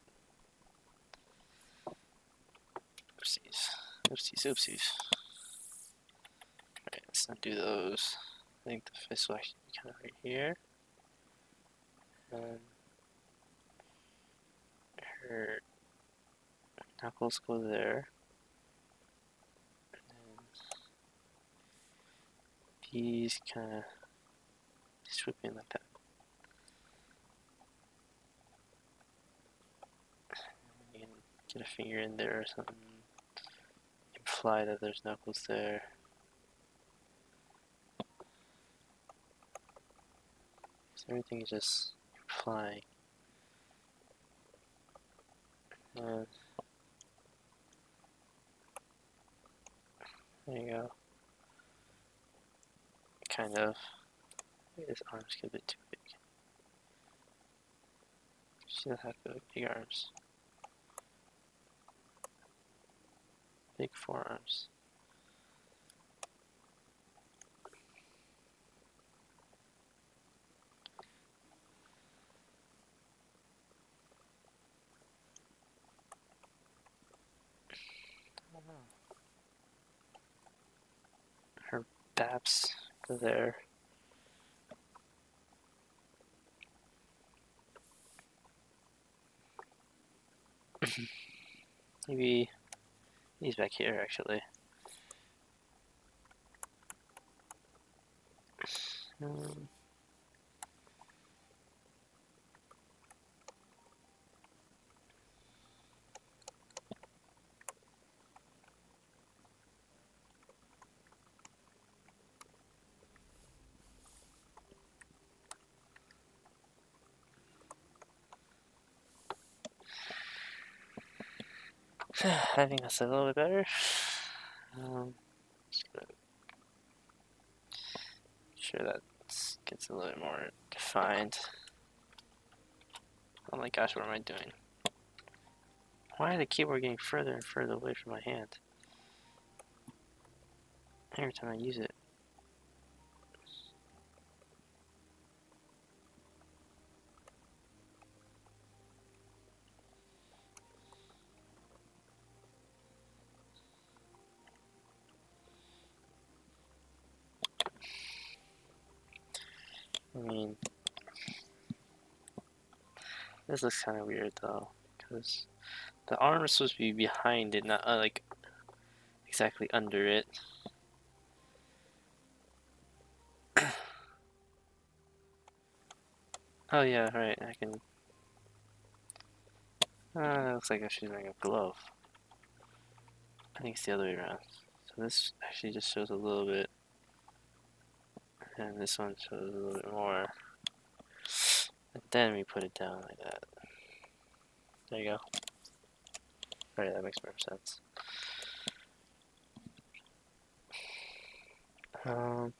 Oopsies. Oopsies, oopsies. Alright, let's undo those. I think the fist will actually be kind of right here. And her knuckles go there. And then these kind of swoop in like that. You can get a finger in there or something. Imply that there's knuckles there. So everything is just implying. And there you go. Kind of. Maybe his arms get a bit too big. She doesn't have big, big arms. Big forearms. I don't know. Her baps go there. Maybe he's back here actually. Um, I think that's a little bit better. Um, just gonna make sure that gets a little bit more defined. Oh my gosh, what am I doing? Why is the keyboard getting further and further away from my hand? Every time I use it. I mean, this looks kind of weird though, because the arm is supposed to be behind it, not uh, like exactly under it. Oh yeah, right, I can... Uh, that looks like she's wearing a glove. I think it's the other way around. So this actually just shows a little bit, and this one shows a little bit more. And then we put it down like that. There you go. Alright, that makes more sense. Um...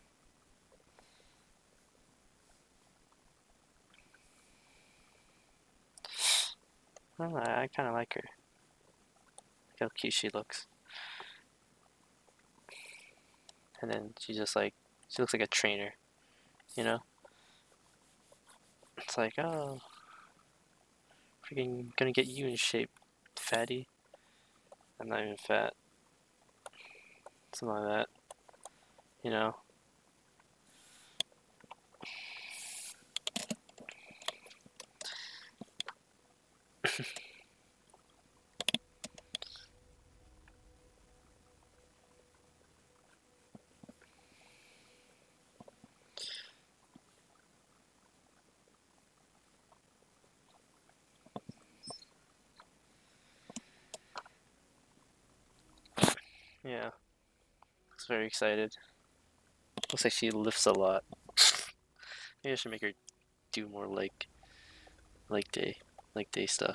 I don't know, I, I kind of like her. Look how cute she looks. And then she just like, she looks like a trainer, you know? It's like, oh, freaking gonna get you in shape, fatty. I'm not even fat. Something like that, you know? Yeah, it's very excited. Looks like she lifts a lot. Maybe I should make her do more like, like day, like day stuff.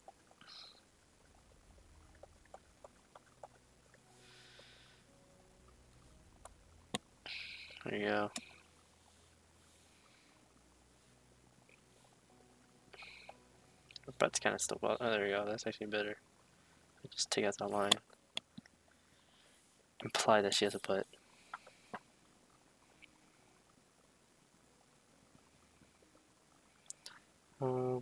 There you go. Her butt's kind of still out. Oh, there we go. That's actually better. Just take out that line. Imply that she has a butt. Um,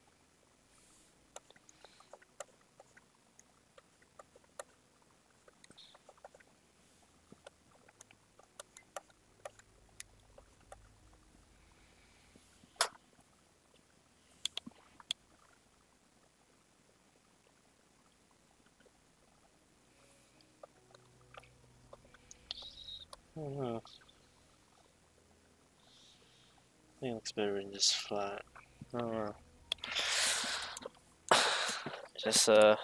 I don't know. I think it looks better than just flat. I don't know. Just, uh...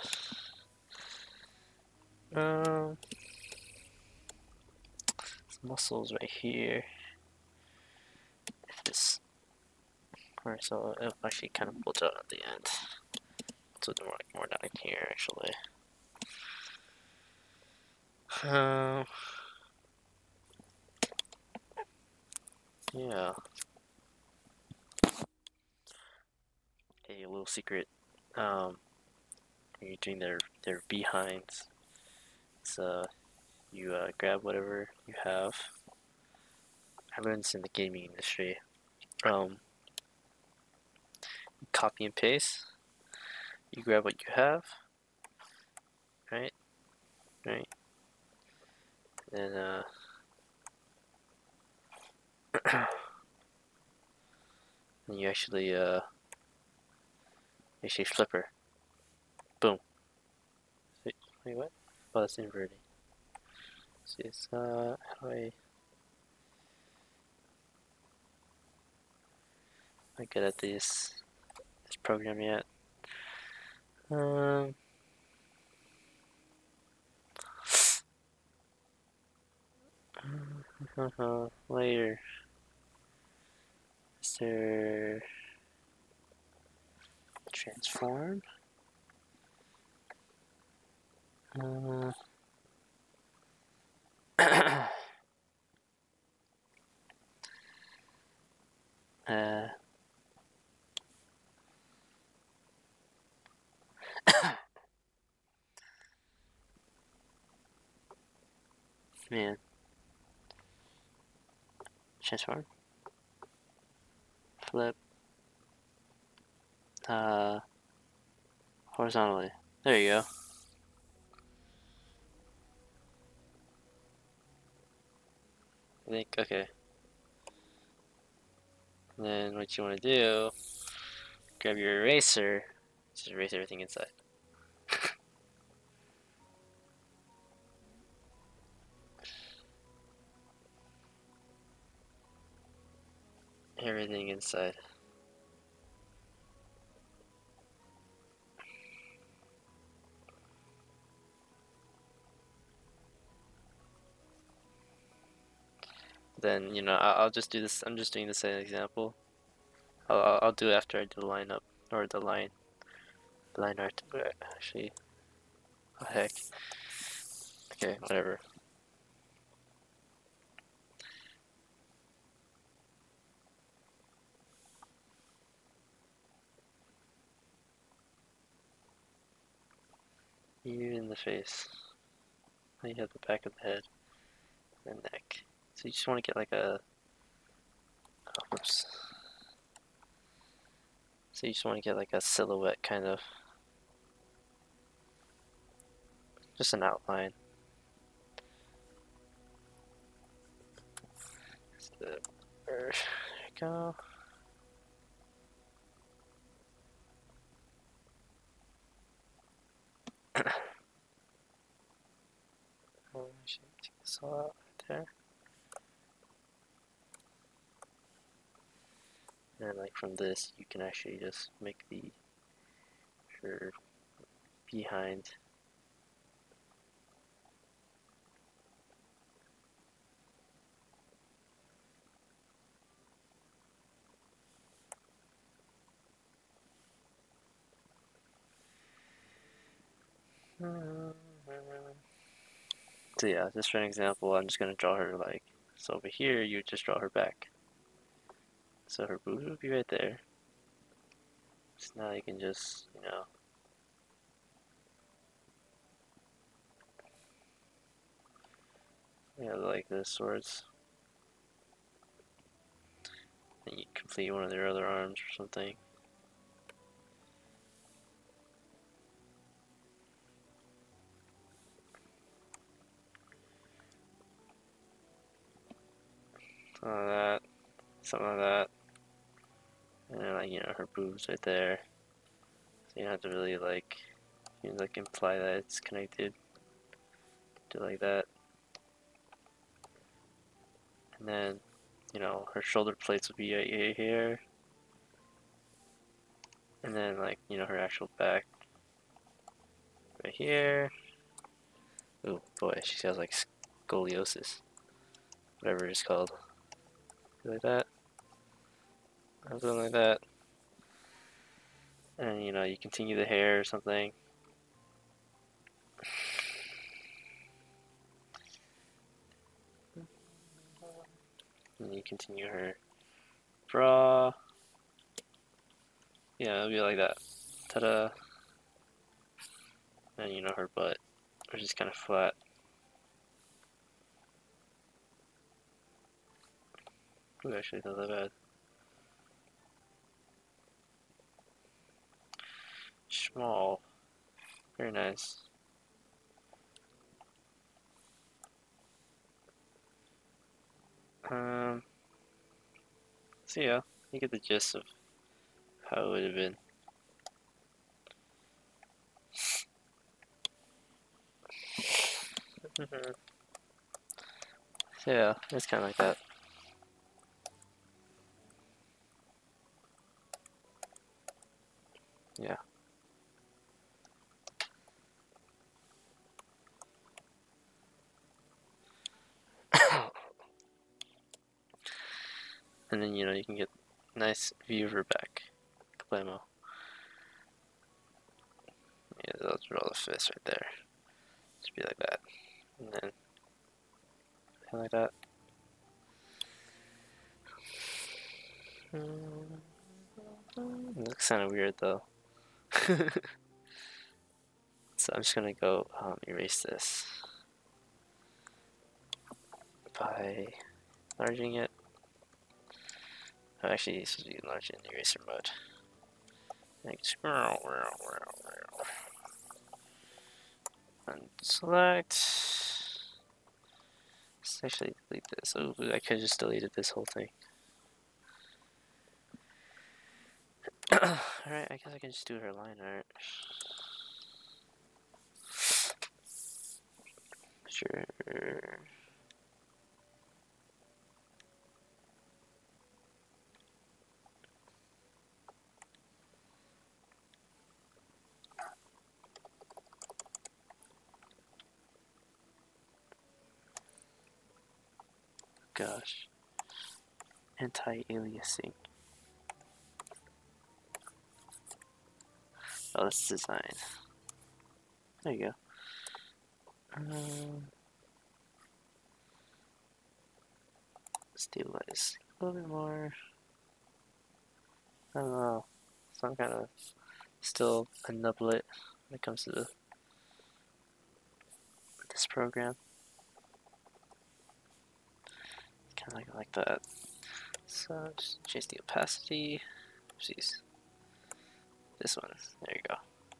Um... muscles right here. If this... Alright, so it'll actually kind of bulge out at the end. So more like more down here, actually. Um... Yeah. Okay, a little secret. Um, you're doing their their behinds. So you uh, grab whatever you have. I learned this in the gaming industry. Um, copy and paste. You grab what you have, right? Right. And uh, and you actually uh, actually flip her. Boom. Wait, wait, what? Oh, that's inverting. See, it's uh, how do I? I'm not good at this this program yet. Um. Later. Is there transform? Uh, uh, man, transform, flip, uh, horizontally. There you go. I think, okay. And then what you want to do, grab your eraser, just erase everything inside. Everything inside. Then, you know, I'll, I'll just do this, I'm just doing this as an example. I'll, I'll, I'll do it after I do the lineup, or the line, line art, actually, oh heck. Okay, whatever. You in the face. Now you have the back of the head and neck. So you just want to get like a, oh, whoops. So you just want to get like a silhouette kind of, just an outline. There we go. Oh, I should take this all out right there. And like from this, you can actually just make the your behind. So yeah, just for an example, I'm just gonna draw her like, so over here, you just draw her back. So her boobs would be right there. So now you can just, you know, yeah, like this sorts. And you complete one of their other arms or something. Something like that. Something like that. And then, like, you know, her boobs right there. So you don't have to really like, you know, like imply that it's connected. Do like that. And then, you know, her shoulder plates would be right here. And then, like, you know, her actual back right here. Oh boy, she has like scoliosis. Whatever it's called. Like that. Something like that. And, you know, you continue the hair or something. And you continue her bra. Yeah, it'll be like that. Ta-da. And you know her butt, which is kind of flat. Ooh, actually, not that bad. Small. Very nice. Um, so yeah, you get the gist of how it would have been. So yeah, it's kind of like that. Yeah. And then, you know, you can get a nice view of her back. Kablamo. Yeah, that'll draw the fist right there. Just be like that. And then, kind of like that. It looks kind of weird though. So I'm just gonna go um, erase this by enlarging it. Oh, actually, this should be enlarged in eraser mode. And select. Let's actually delete this. Oh, I could have just deleted this whole thing. Alright, I guess I can just do her line art. Sure. Gosh. Anti-aliasing. Oh, that's design. There you go. Um, stabilize a little bit more. I don't know. So I'm kind of still a nublet when it comes to the, this program. Kind of like like that. So just change the opacity. Oopsies. This one. There you go.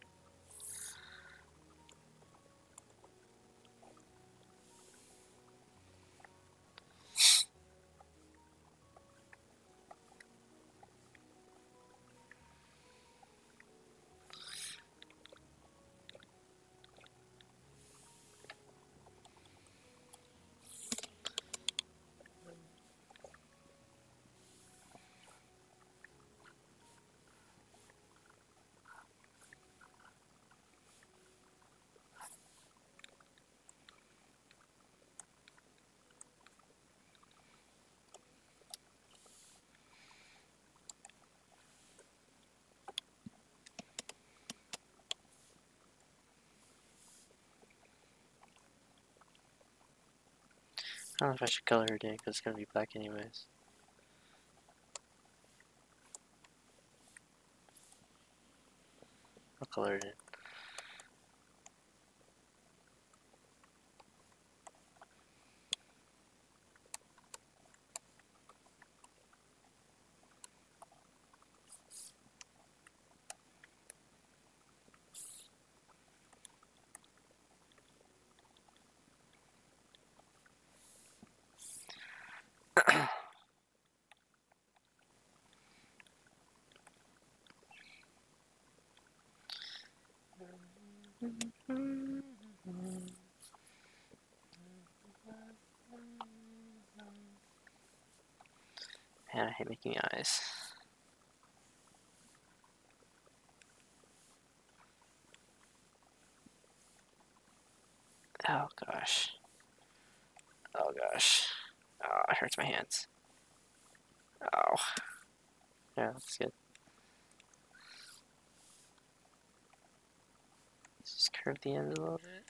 I don't know if I should color it in because it's going to be black anyways. I'll color it in. Man, I hate making eyes. Oh gosh. Oh gosh. Oh, it hurts my hands. Oh. Yeah, that's good. Let's just curve the end a little bit.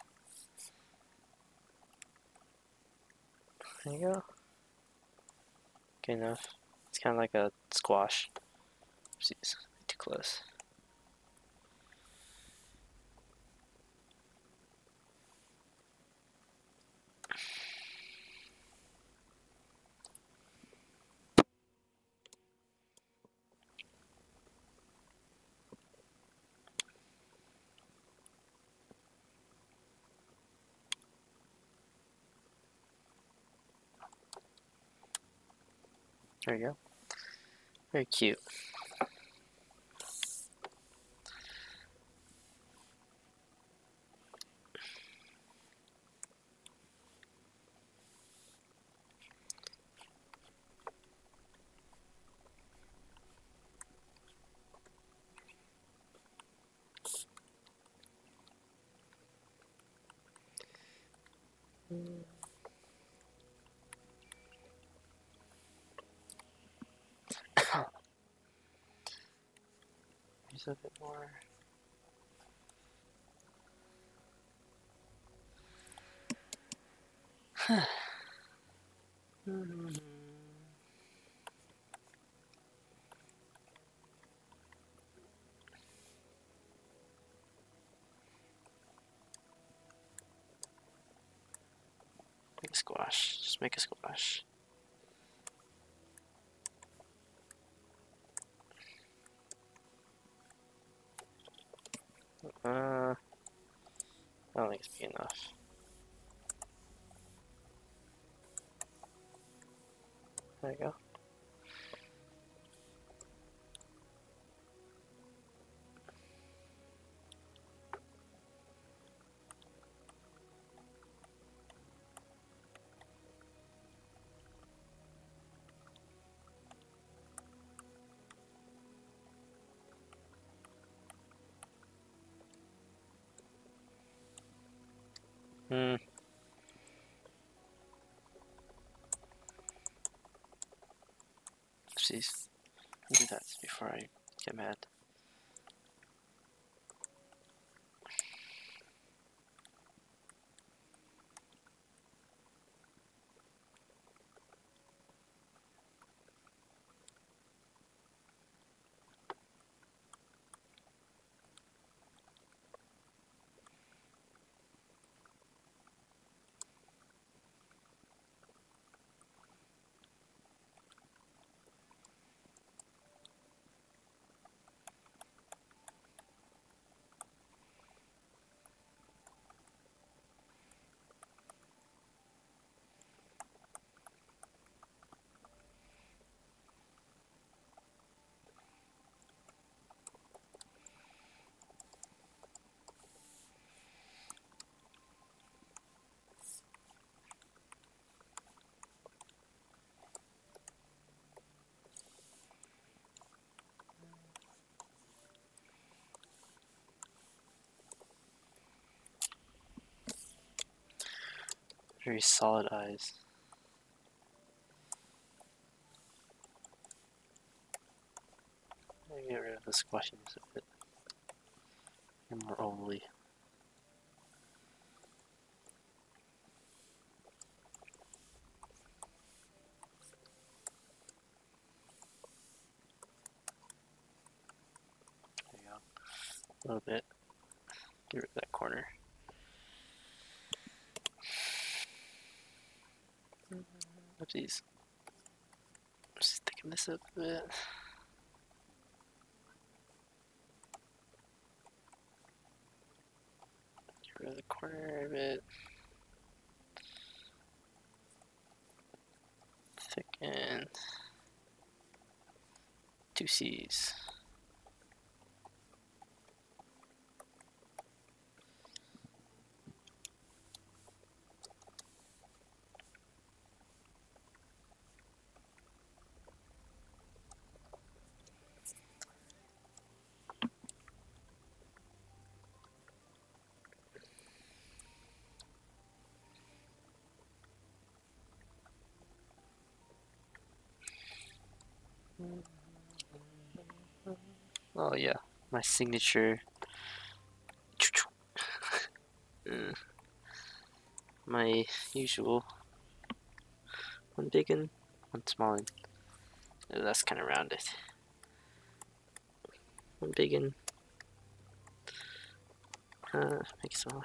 There you go. Good enough. It's kind of like a squash. Oopsies. Too close. There you go. Very cute. There's a bit more. Make a squash. Just make a squash. Uh, I don't think it's big enough. There you go. Hmm. Oopsies. I'll do that before I get mad. Very solid eyes. Maybe get rid of the squashiness a bit. And more ovally. There you go. A little bit. Get rid of that corner. Oopsies. Just thicken this up a bit. Get rid of the corner a bit. Thicken. Two C's. Oh yeah, my signature. uh, my usual. One big one, one small one. Oh, that's kind of rounded. One big one. Uh, make it smaller.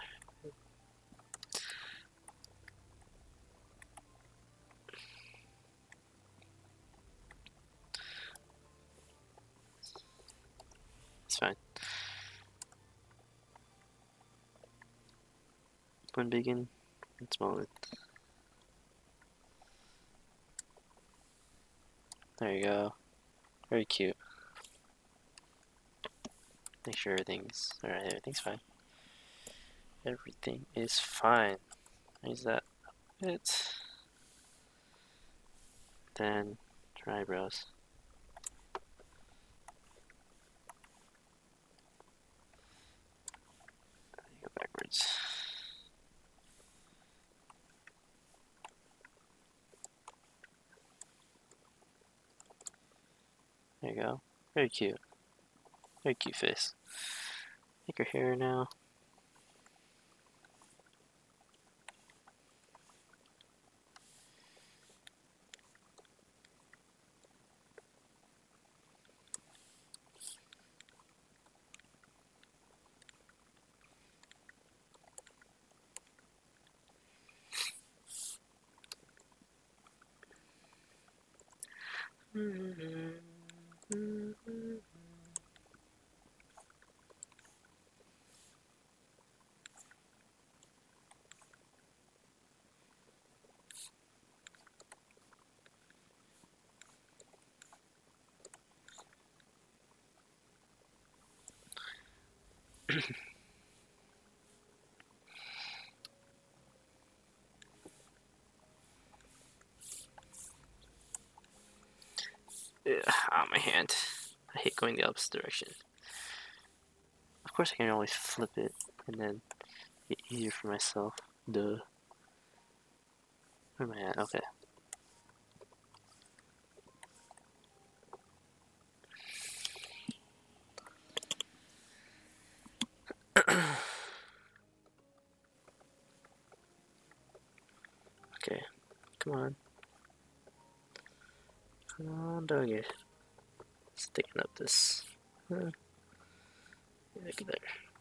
It's fine. One big one, one small one. There you go. Very cute. Make sure everything's alright, everything's fine. Everything is fine. Raise that a bit. Then your eyebrows. Go backwards. There you go. Very cute. Very cute face. Make her hair now. Ugh, ah, my hand. I hate going the opposite direction. Of course I can always flip it and then get easier for myself. Duh. Where am I at? Okay. Okay. Come on. Come on, doggy. Sticking up this. Huh. Look at there.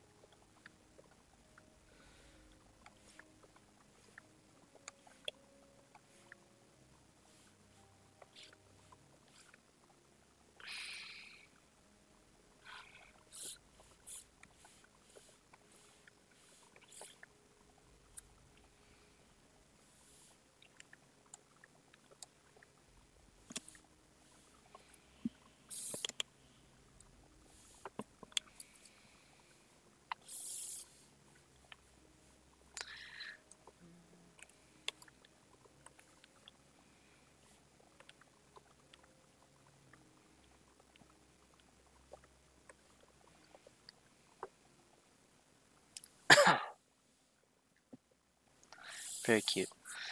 Very cute.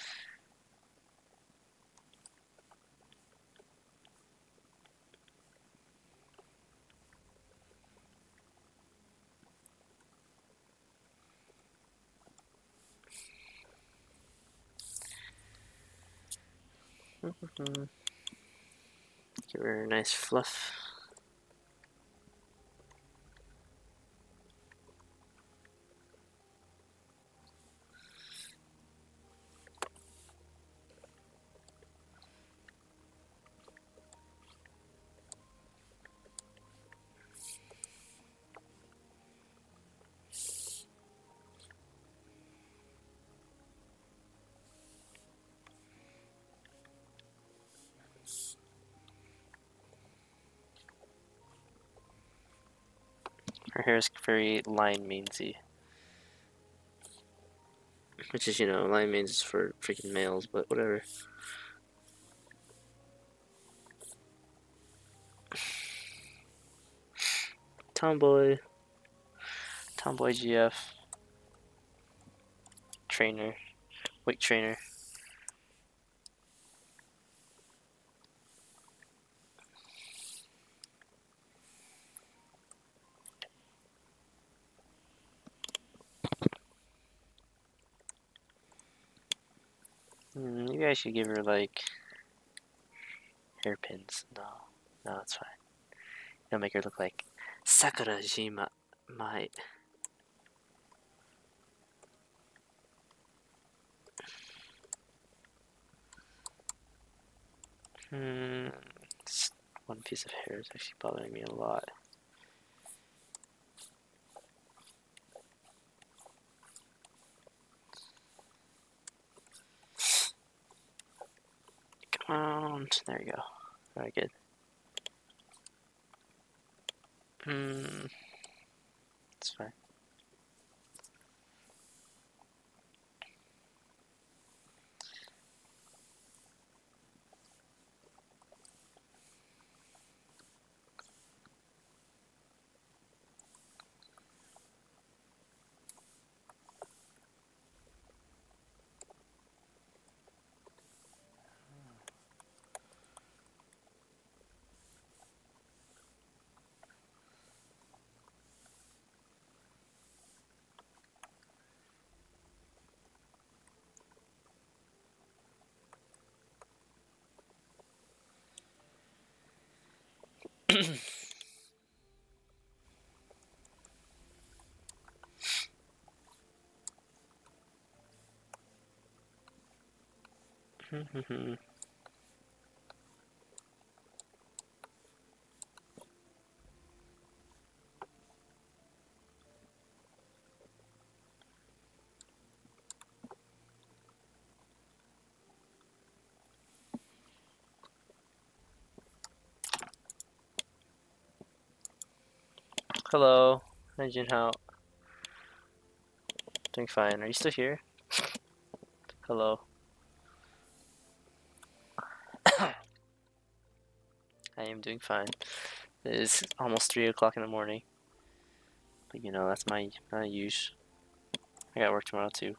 Give her a nice fluff. Her hair is very line mainsy. Which is, you know, line mains is for freaking males, but whatever. Tomboy. Tomboy G F. Trainer. Weight trainer. Mm, maybe I should give her like hairpins. No, no, it's fine. It'll make her look like Sakurajima might. Hmm. One piece of hair is actually bothering me a lot. Come on. There you go. Alright, good. Hmm. It's fine. Hello. Hi, Jinhao. Doing fine. Are you still here? Hello. I am doing fine. It is almost three o'clock in the morning. But you know, that's my, my use. I got work tomorrow too.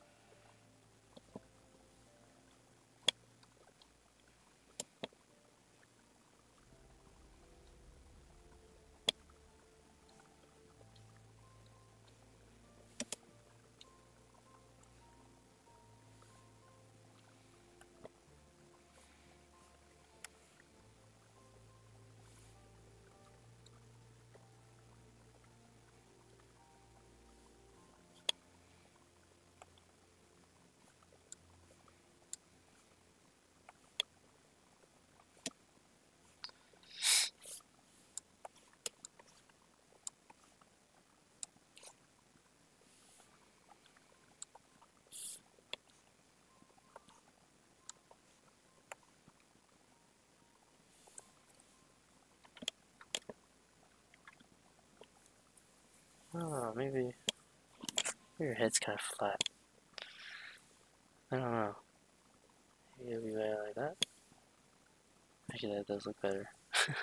Oh, maybe, maybe your head's kind of flat. I don't know. Maybe it'll be better like that. Actually, that does look better.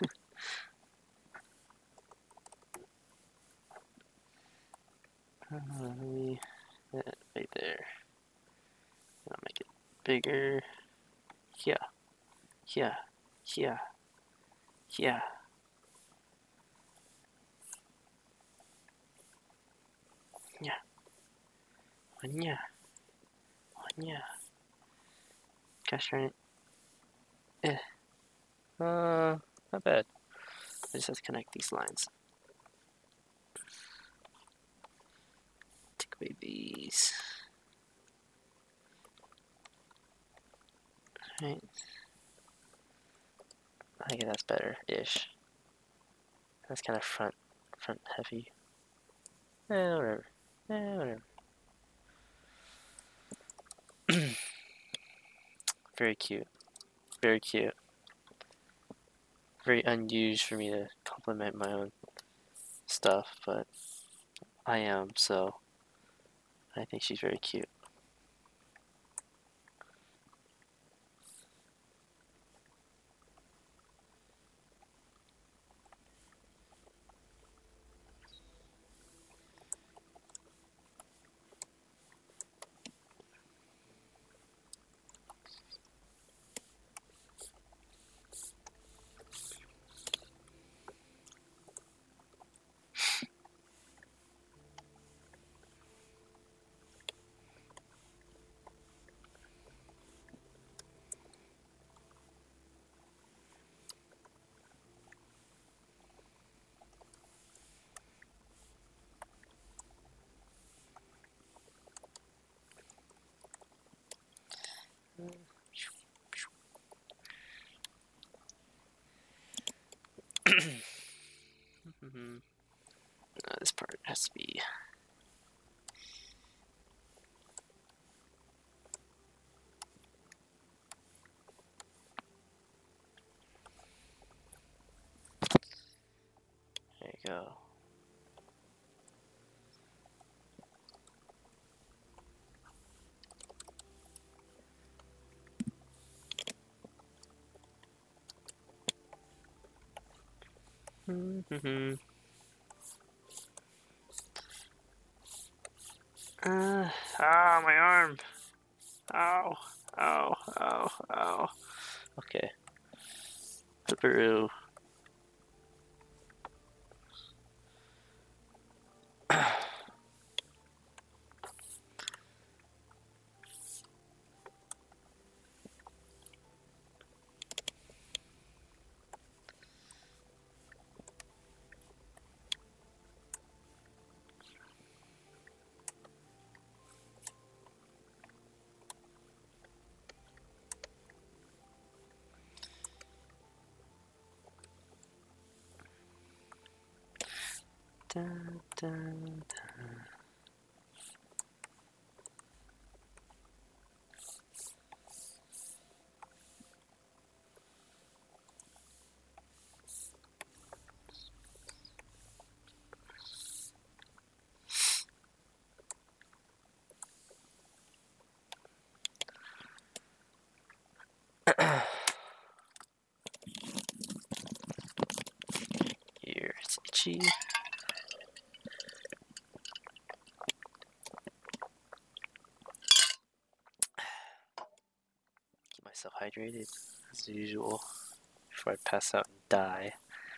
uh, maybe uh, right there. I'll make it bigger. Yeah, yeah, yeah, yeah. Yeah. Yeah. Yeah. Gosh darn it. Eh. Uh, not bad. I just have to connect these lines. Take away these. Right. I think that's better-ish. That's kind of front, front heavy. Eh, whatever. Eh, whatever. Very cute. Very cute. Very unusual for me to compliment my own stuff, but I am, so I think she's very cute. No, this part has to be. There you go. Mm-hmm. Uh, ah, my arm. Ow, ow, ow, ow. Okay. Peru. Dun, dun, dun. Here, it's itchy. Keep myself hydrated as usual before I pass out and die.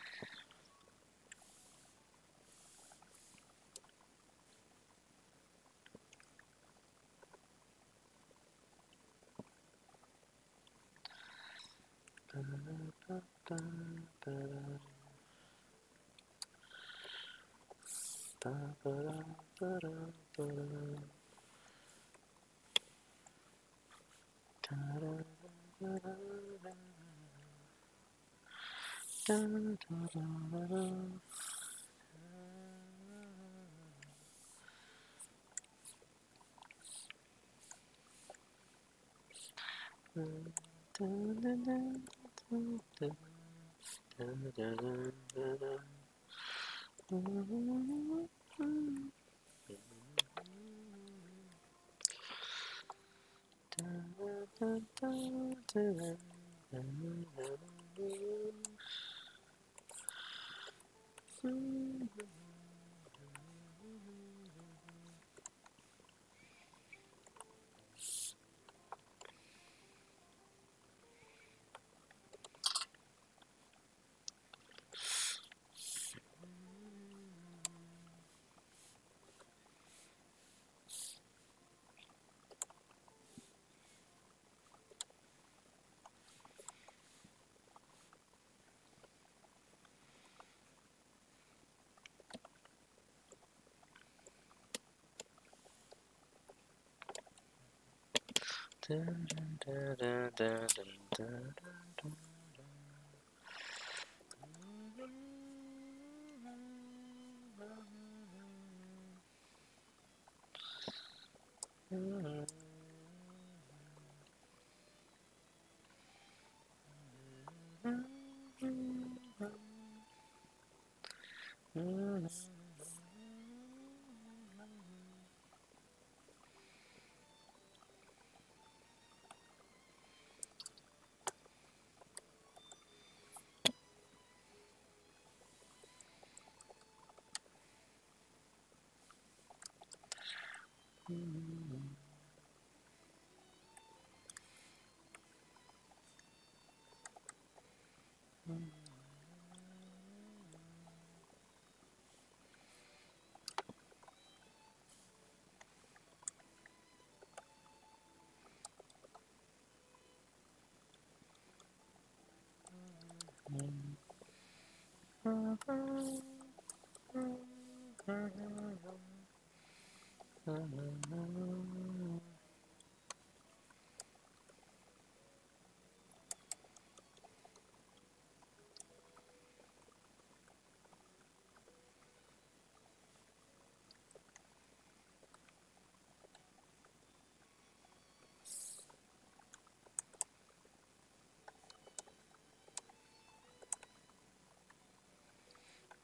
Dun, dun, dun, dun, dun, dun, dun.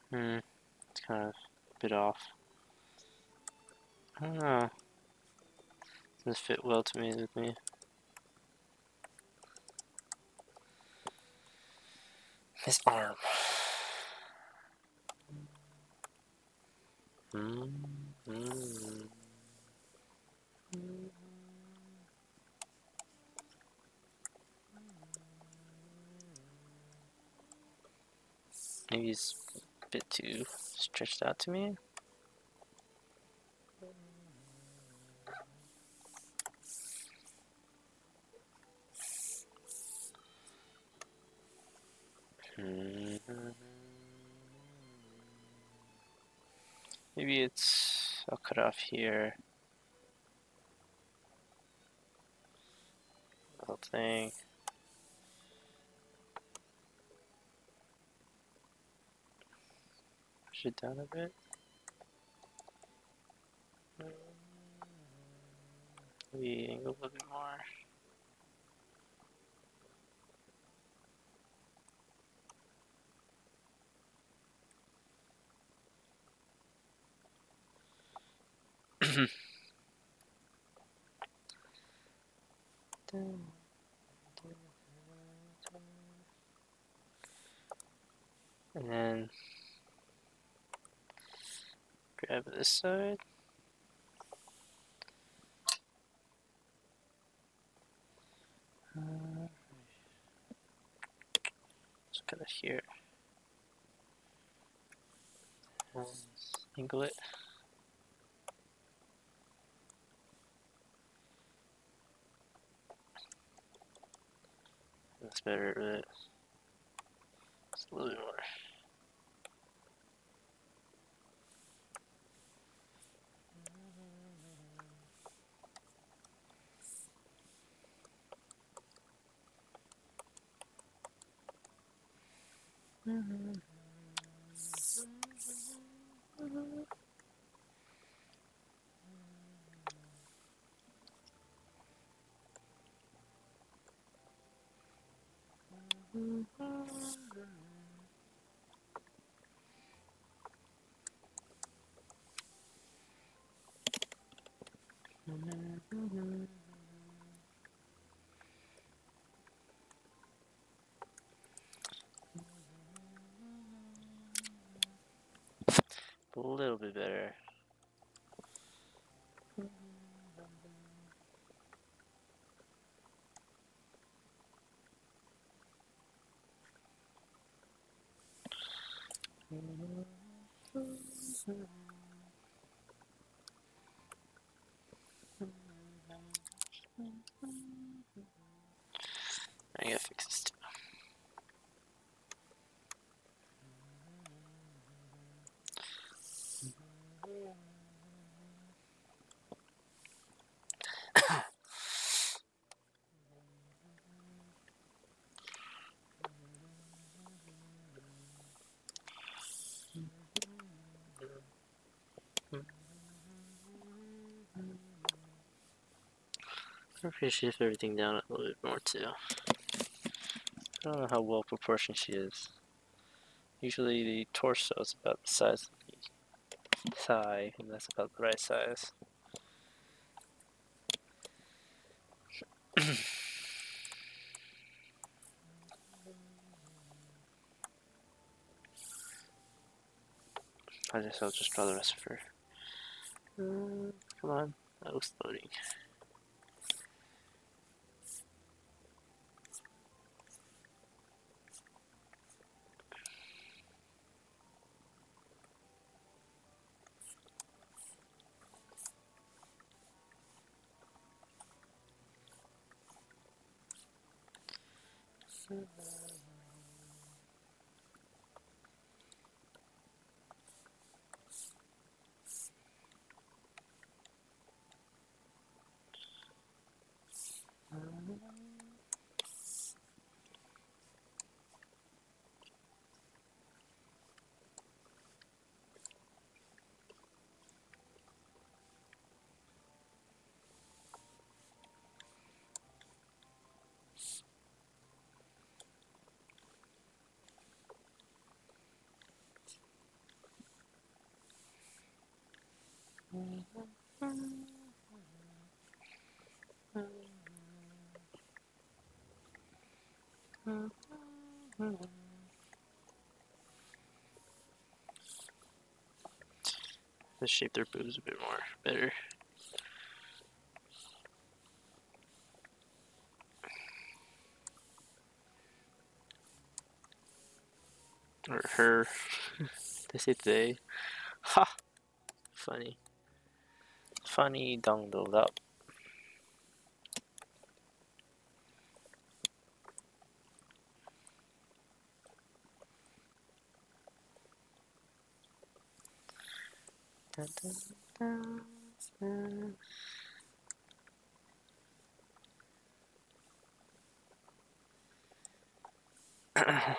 Hmm, it's kind of a bit off. I don't know. Doesn't fit well to me with me. His arm. Mm -hmm. Maybe he's a bit too stretched out to me. Mm -hmm. Maybe it's, I'll cut off here. Whole thing. Push it down a bit. Maybe angle a little bit more. And then grab this side. Uh, just cut it here. And angle it. That's better, but just a little bit more. Mm-hmm. A little bit better. I gotta fix this too. I appreciate shift everything down a little bit more too. I don't know how well proportioned she is. Usually the torso is about the size of the thigh, and that's about the right size. I guess I'll just draw the rest of her. Uh, come on, that was loading. Let's shape their boobs a bit more better. Or her. They say they. Ha! Funny. Funny dung build up. Dun, dun, dun, dun.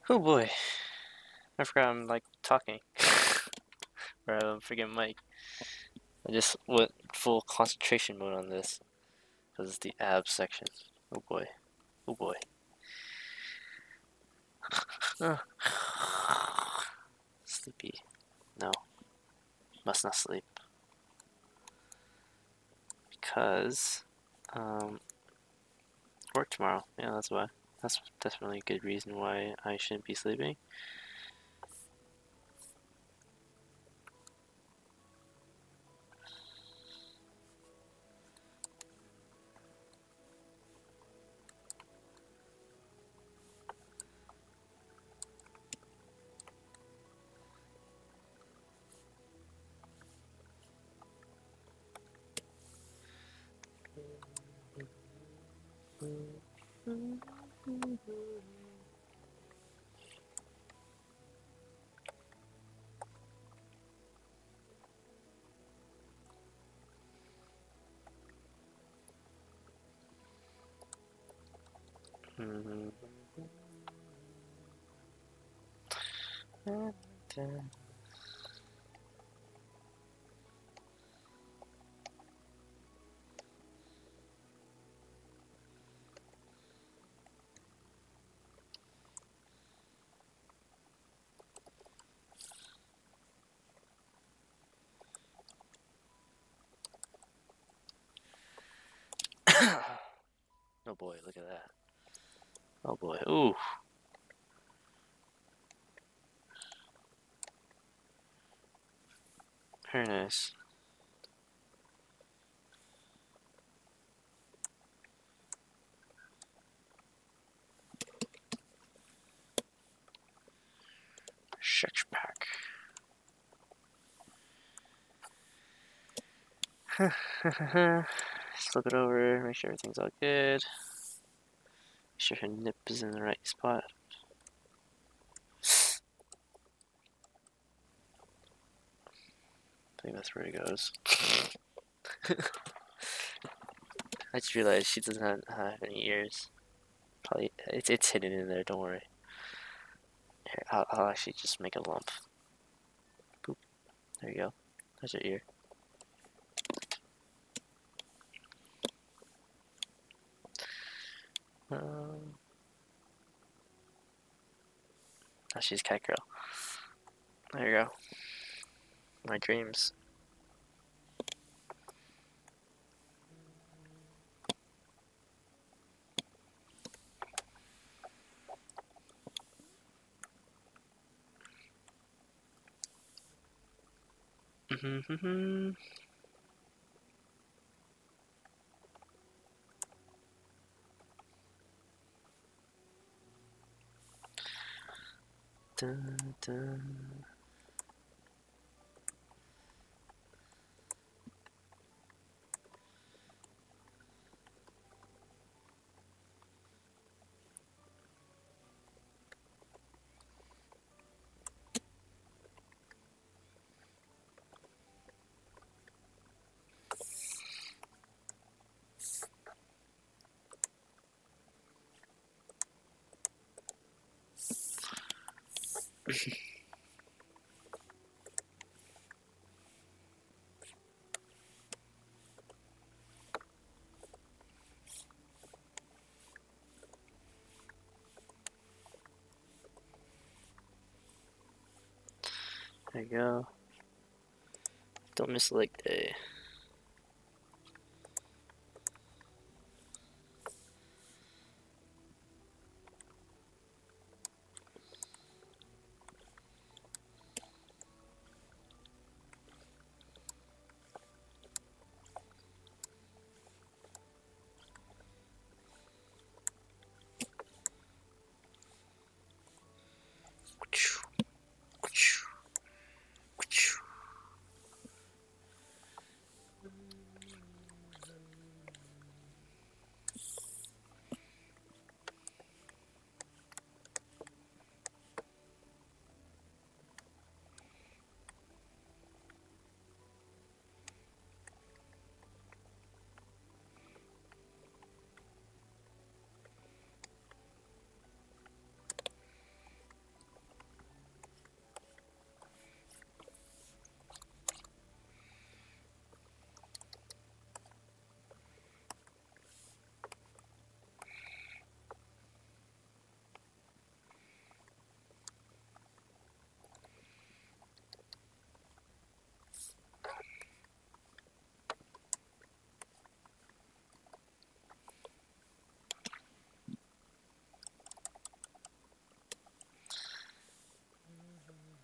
Oh boy. I forgot I'm like talking. Or I'm freaking mic. I just went full concentration mode on this. Because it's the abs section. Oh boy. Oh boy. Sleepy. No. Must not sleep. Because um work tomorrow. Yeah, that's why. That's definitely a good reason why I shouldn't be sleeping. Oh boy, look at that. Oh boy, ooh. Very nice. Six pack. Just look it over, make sure everything's all good. Make sure her nip is in the right spot. I think that's where it goes. I just realized she doesn't have, have any ears. Probably it's it's hidden in there. Don't worry. Here, I'll, I'll actually just make a lump. Boop. There you go. There's her ear. Um. Oh, she's cat girl. There you go. My dreams. Mm-hmm. Dun, dun. There you go. Don't miss leg day.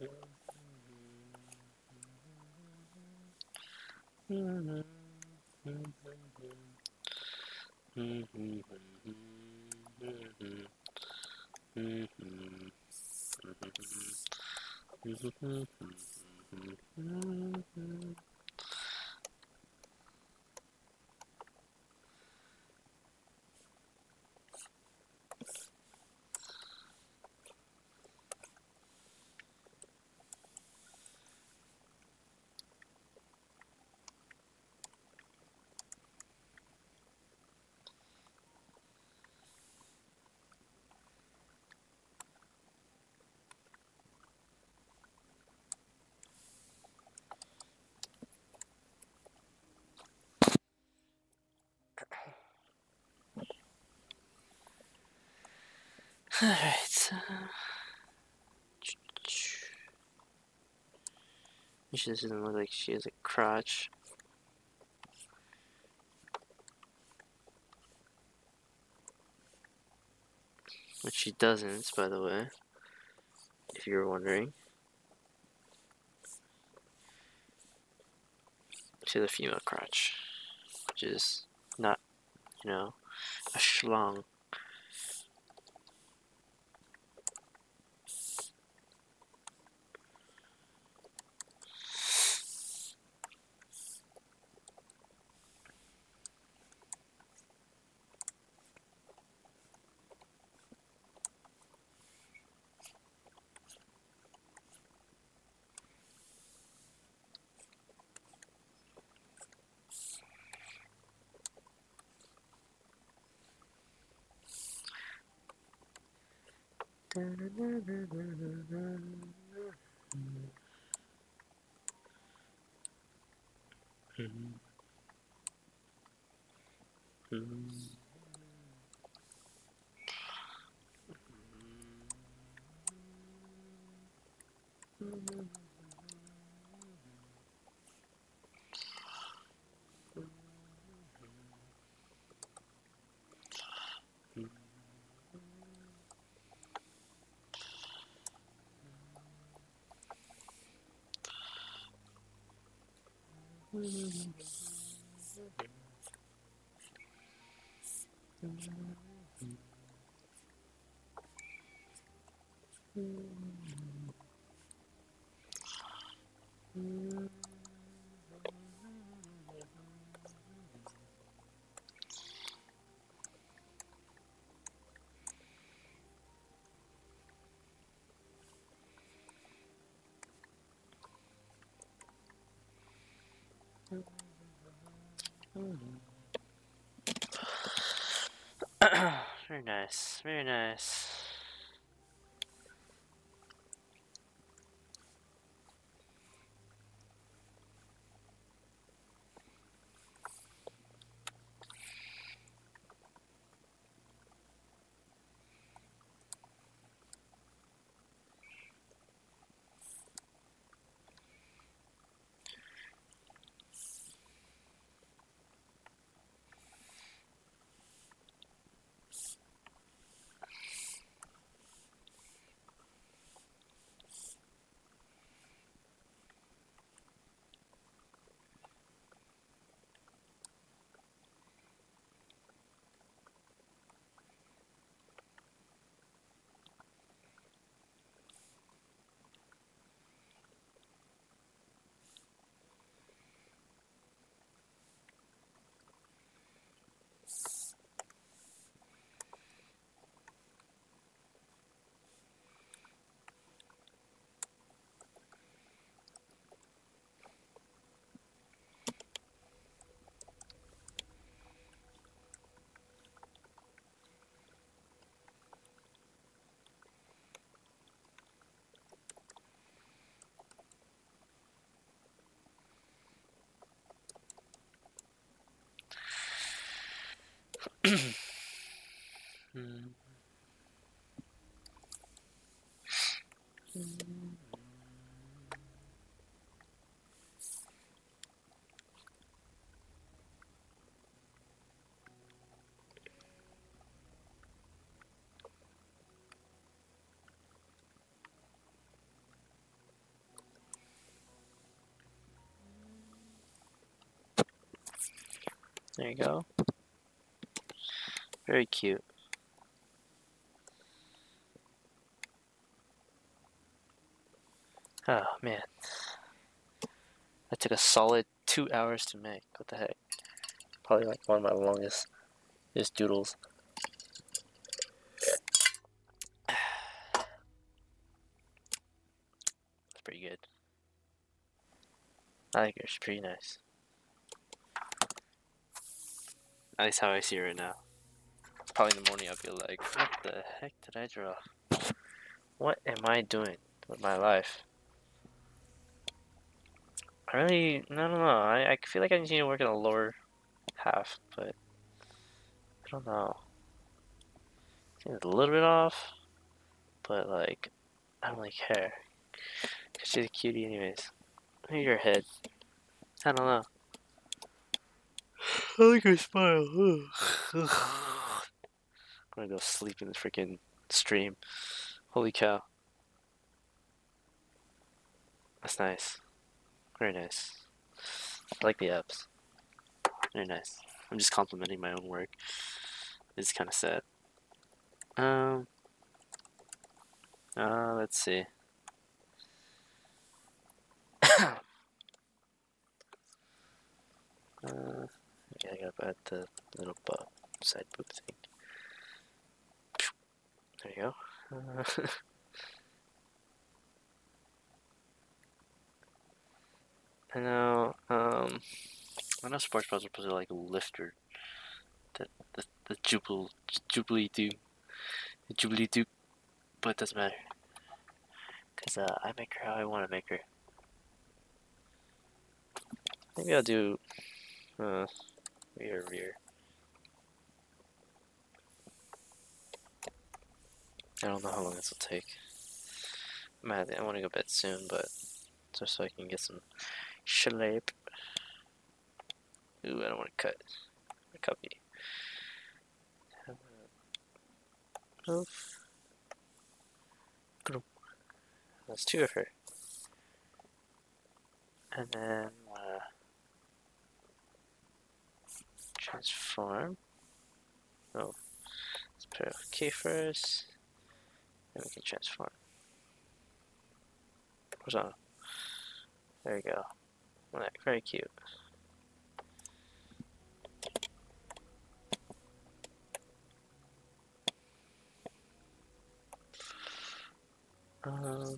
Alright. She doesn't look like she has a crotch. Which she doesn't, by the way. If you were wondering. She has a female crotch. Which is not, you know, a schlong. Very nice, very nice. Mm. There you go. Very cute. Oh man. That took a solid two hours to make. What the heck? Probably like one of my longest is doodles. It's pretty good. I think it's pretty nice. At least how I see it right now. Probably in the morning I'll be like, what the heck did I draw? What am I doing with my life? I really, I don't know. I, I feel like I need to work in the lower half, but I don't know. Seems a little bit off, but like, I don't really care. Cause she's a cutie anyways. Look at your head. I don't know. I like her smile. I'm gonna go sleep in the freaking stream. Holy cow. That's nice. Very nice. I like the abs. Very nice. I'm just complimenting my own work. It's kind of sad. Um. Uh, let's see. uh, yeah, I gotta add the little butt side boob thing. There you go. Uh, I know. Um, I know sports bras are supposed to like lift your the the the jubilee jubilee do the jubilee do, but it doesn't matter. Cause uh, I make her how I want to make her. Maybe I'll do uh rear rear. I don't know how long this will take. I'm at, I want to go to bed soon, but just so I can get some sleep. Ooh, I don't want to cut. A copy. Oof. That's two of her. And then uh, transform. Oh, let's put it K first. Then we can transform. What's on? There we go. Right, very cute. Um,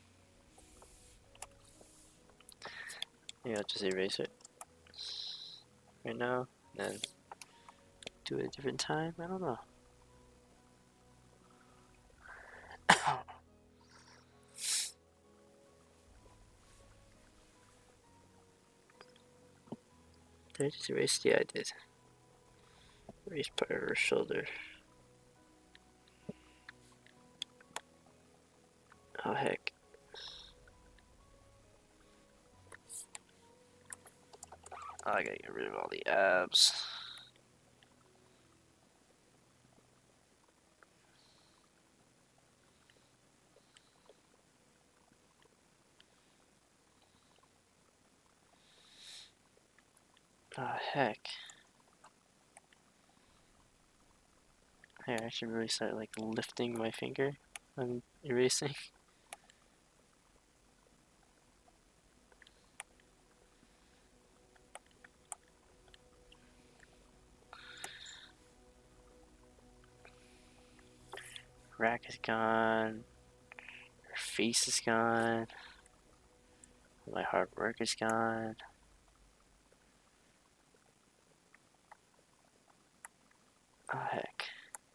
yeah, I'll just erase it right now, then do it a different time. I don't know. Did I just erase? Yeah, I did. Erase part of her shoulder. Oh heck. Oh, I gotta get rid of all the abs. Oh heck. Here, I should really start like lifting my finger when erasing. Rack is gone. Her face is gone. My hard work is gone. Oh heck.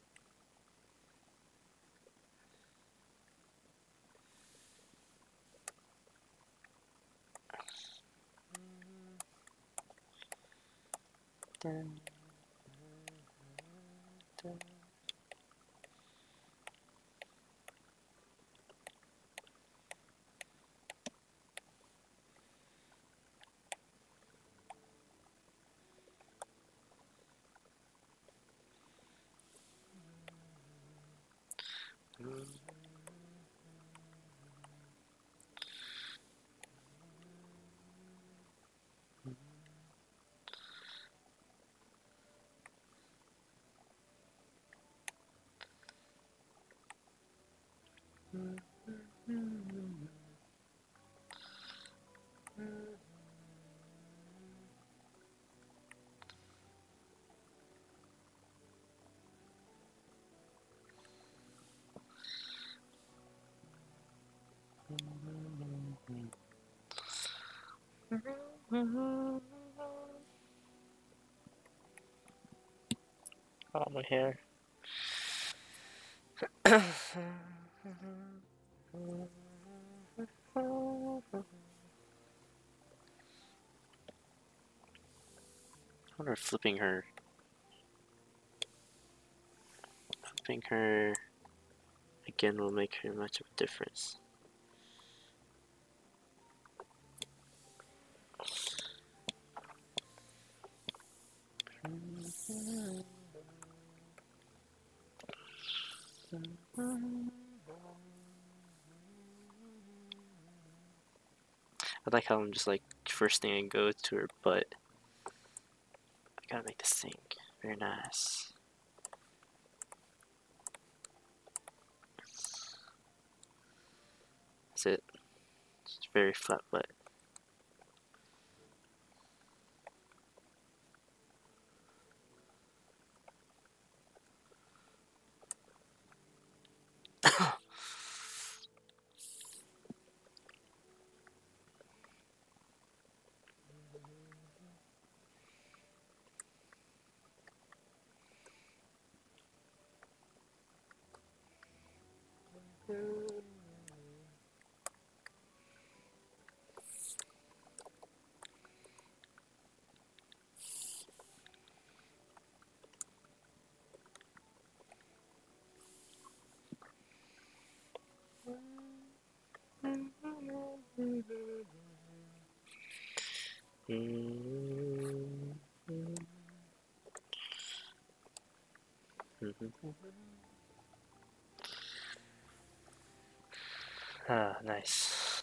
Dun, dun. Oh, my hair. I wonder if flipping her, flipping her again will make her much of a difference. I like how I'm just like, first thing I go to her butt. I gotta make this sink. Very nice. That's it. It's very flat butt. Ah, nice.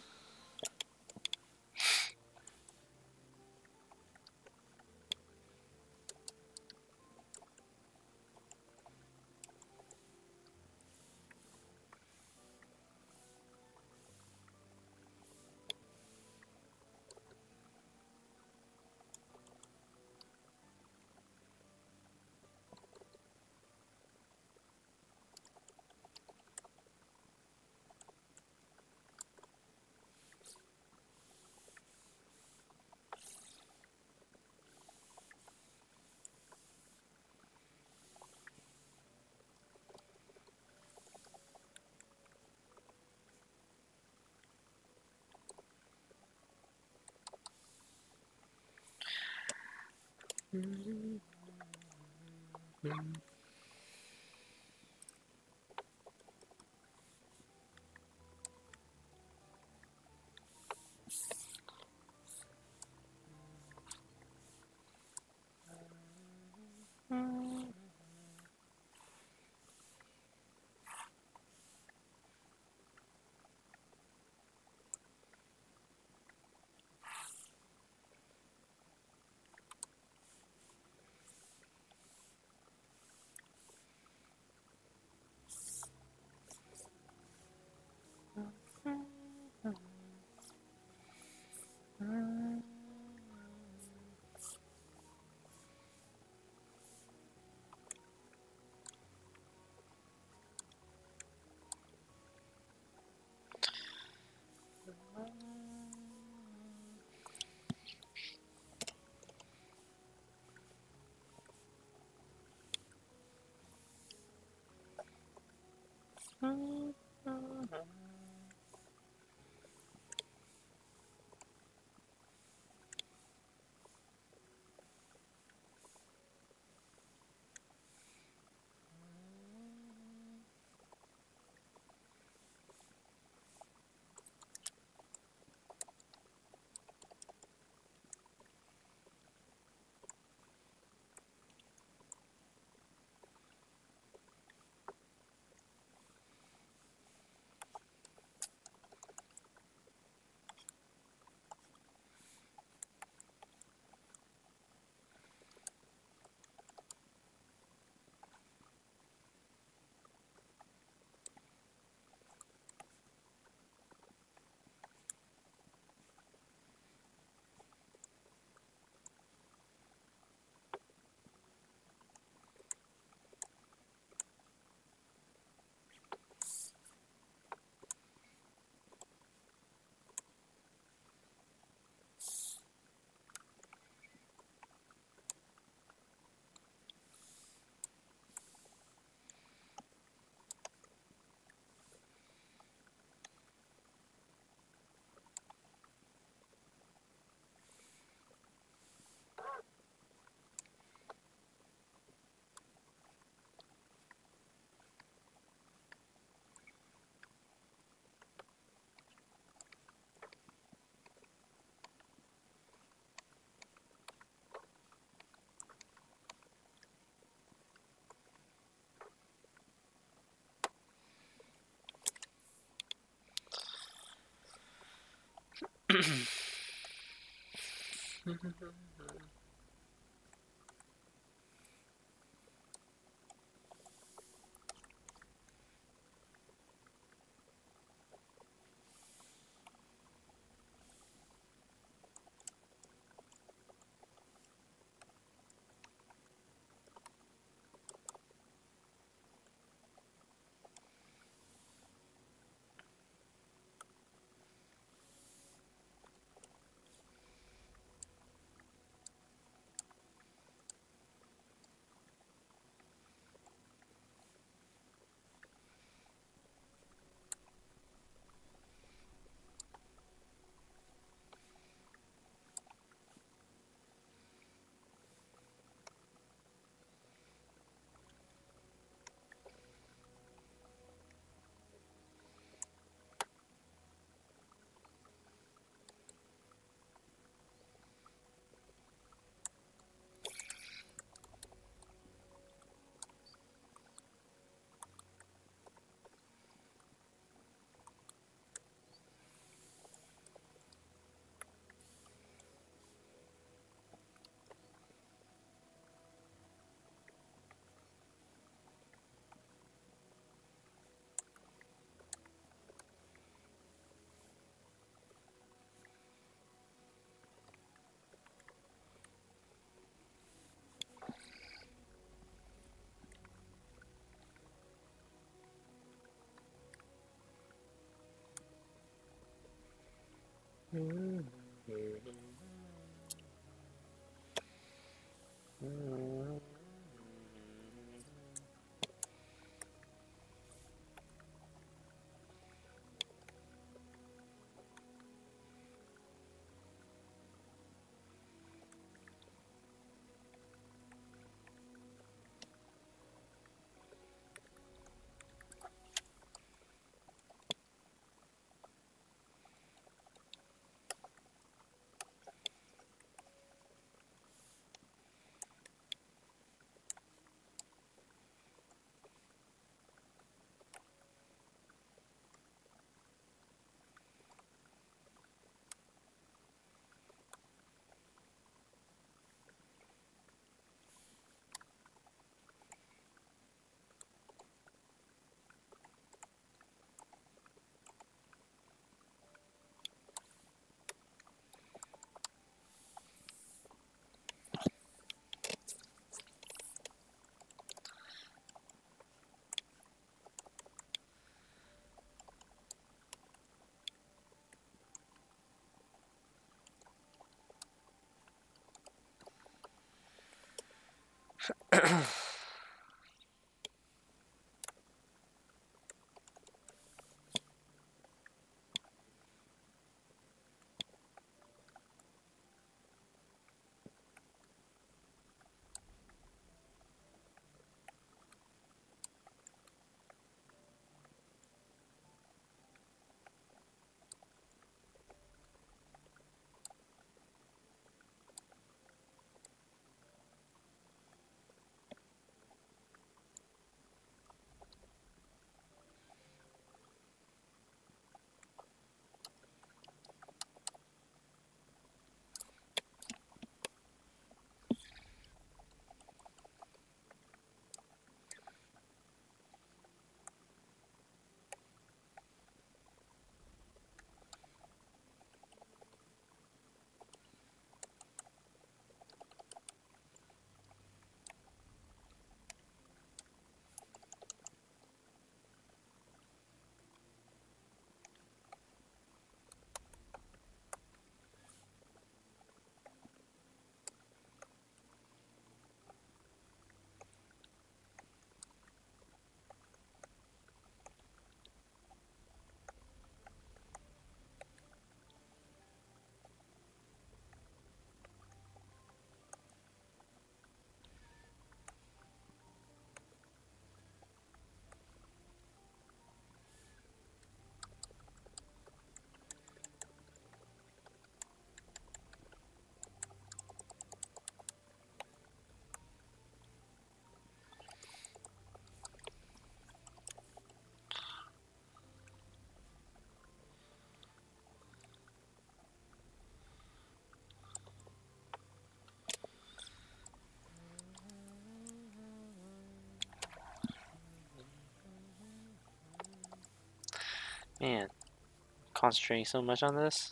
Man, concentrating so much on this.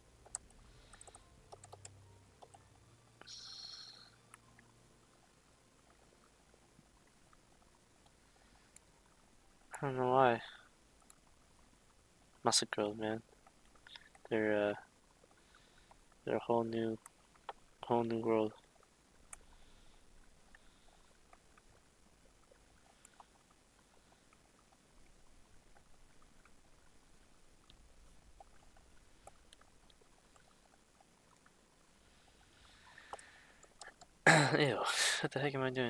I don't know why. Muscle growth, man. They're uh, they're a whole new, whole new world. Ew, what the heck am I doing?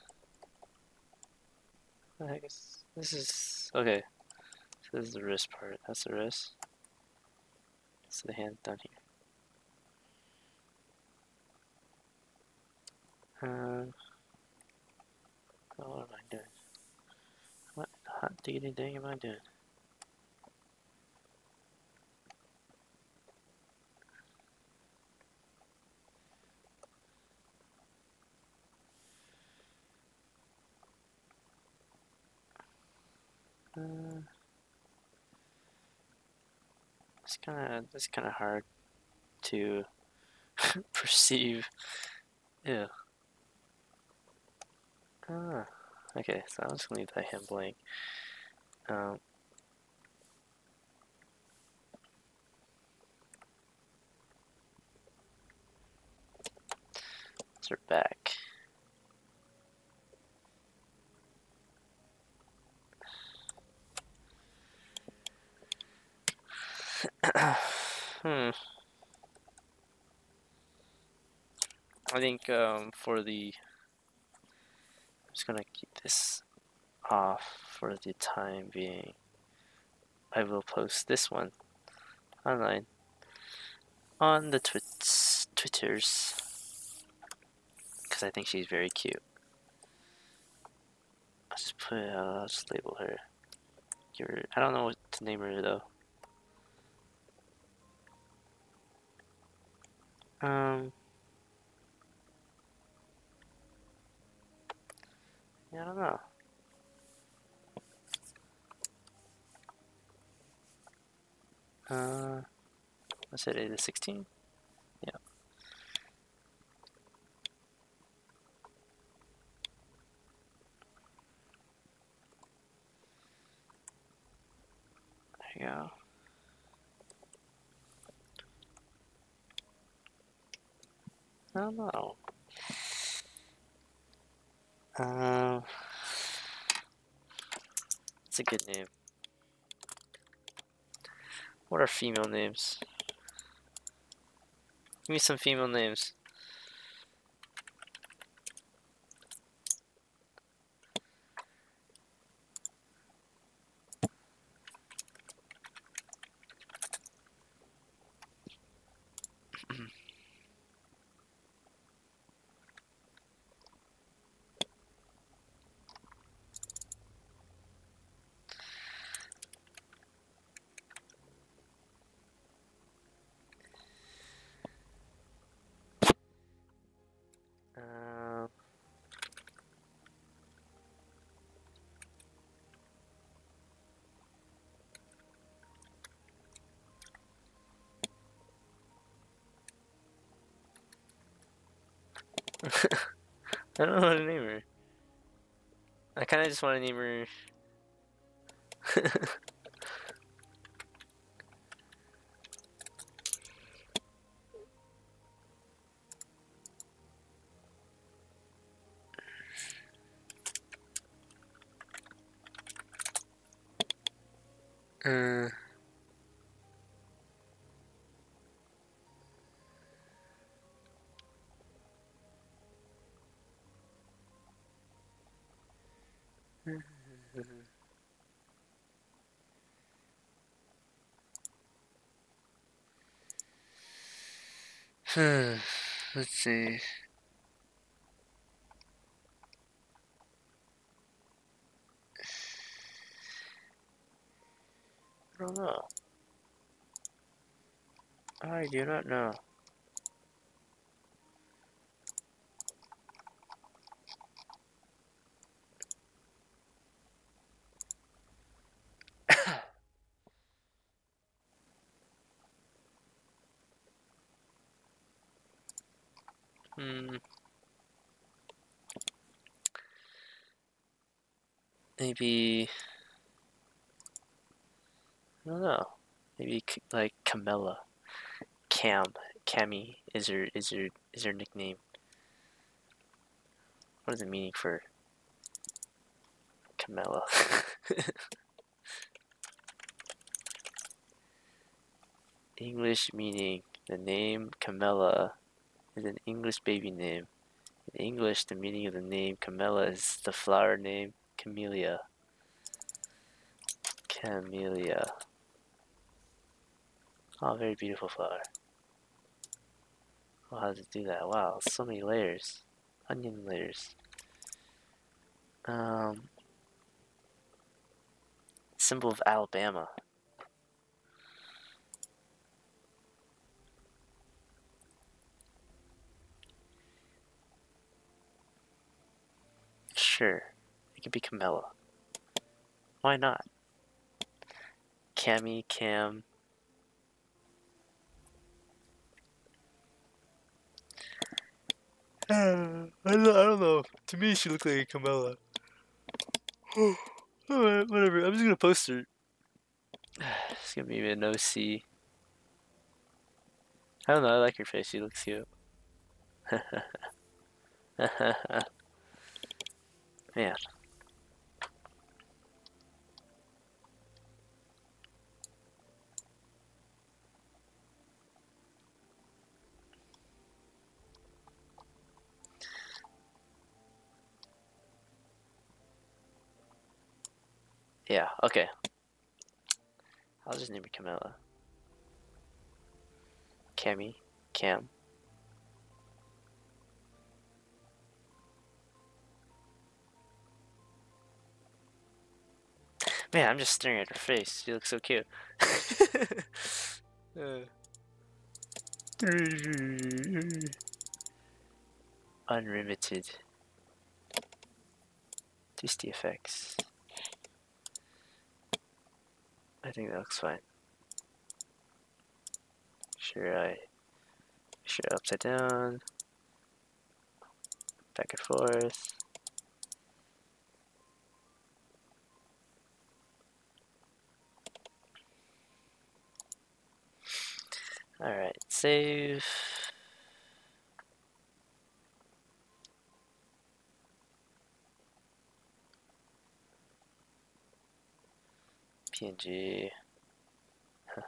What the heck is this? Is okay. So this is the wrist part. That's the wrist. That's the hand down here. Um, what am I doing? What hot diggity dang am I doing? Uh, it's kind of it's kind of hard to perceive. Ew. Ah, okay. So I'm just gonna leave that hand blank. Um, it's her back. hmm. I think um, for the, I'm just gonna keep this off for the time being. I will post this one online on the twits, Twitters because I think she's very cute. I'll just put, uh, I'll just label her. Give her. I don't know what to name her though. Um. Yeah, I don't know. Uh, what's it? Is it sixteen? Yeah. There you go. I don't know. Um, it's a good name. What are female names? Give me some female names. Um, I don't know how to name her. I kind of just want to name her. uh, hmm. Let's see. I don't know. I do not know. Hmm. Maybe I don't know. Maybe like Camilla, Cam, Cammy is her is her is her nickname. What is the meaning for Camilla? English meaning: the name Camilla is an English baby name. In English, the meaning of the name Camilla is the flower name Camellia. Camellia. Oh, very beautiful flower. Oh, how does it do that? Wow, so many layers. Onion layers. Um, symbol of Alabama. Sure, it could be Camilla. Why not? Cammy, Cam. Uh, I, don't, I don't know. To me, she looked like a Camilla. Alright, whatever. I'm just gonna post her. It's gonna be an O C. I don't know. I like her face. She looks cute. Man. Yeah, okay. I'll just name her Camilla. Cammy. Cam. Man, I'm just staring at her face. She looks so cute. uh. Unlimited. Twisty effects. I think that looks fine. Sure, I. Sure, upside down. Back and forth. Alright, save. P N G. Huh.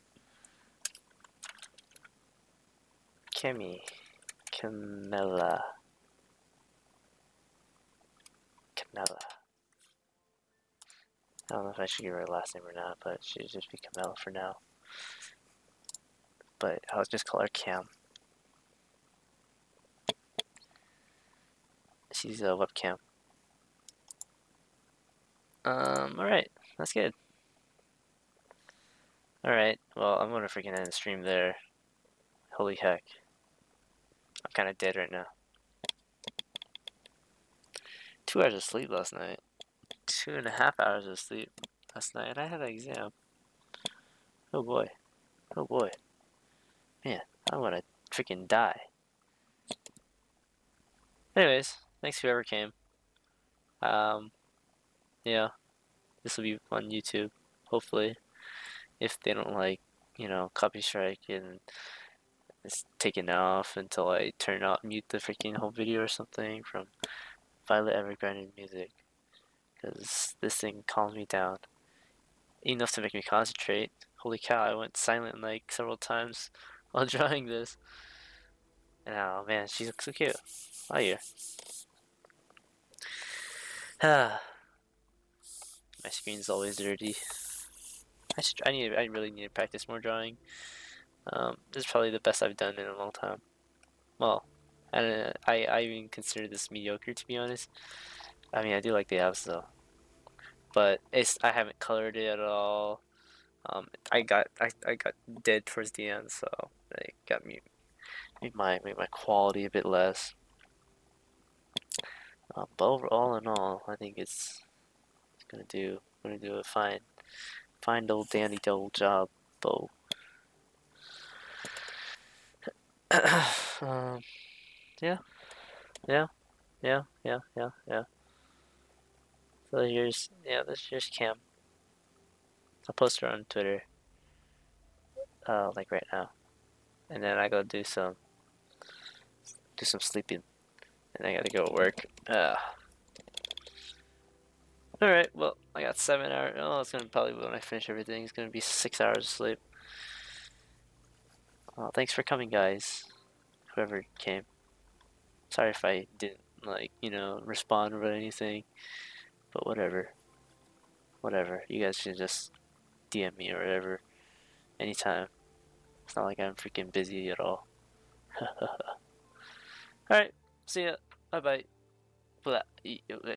Cammy. Camilla. Camilla. I don't know if I should give her a last name or not, but she should just be Camilla for now. But I'll just call her Cam. She's a webcam. Um, alright, that's good. Alright, well, I'm gonna freaking end the stream there. Holy heck. I'm kinda dead right now. Two hours of sleep last night. Two and a half hours of sleep last night, and I had an exam. Oh boy. Oh boy. Man, I wanna freaking die. Anyways, thanks whoever came. Um, yeah, this will be on YouTube, hopefully. If they don't like, you know, copy strike and it's taken off until I turn out, mute the freaking whole video or something from Violet Evergarden music. Because this thing calms me down enough to make me concentrate. Holy cow, I went silent like several times while drawing this. And oh man, she looks so cute. Oh yeah. Ah, my screen's always dirty. I should. I need. I really need to practice more drawing. Um, this is probably the best I've done in a long time. Well, I don't know, I I even consider this mediocre, to be honest. I mean, I do like the apps though, but it's I haven't colored it at all. Um, I got I, I got dead towards the end, so it got me made my made my quality a bit less. Um, but overall, in all, I think it's, it's gonna do gonna do a fine fine old dandy old job, Bo. um, Yeah, yeah, yeah, yeah, yeah, yeah. So here's yeah, this here's Cam. I'll post her on Twitter, uh, like right now, and then I go do some do some sleeping, and I gotta go to work. Uh, all right. Well, I got seven hours. Oh, it's gonna probably when I finish everything, it's gonna be six hours of sleep. Well, thanks for coming, guys. Whoever came. Sorry if I didn't like you know respond or anything, but whatever, whatever. You guys should just D M me or whatever anytime. It's not like I'm freaking busy at all. Alright, see ya. Bye bye.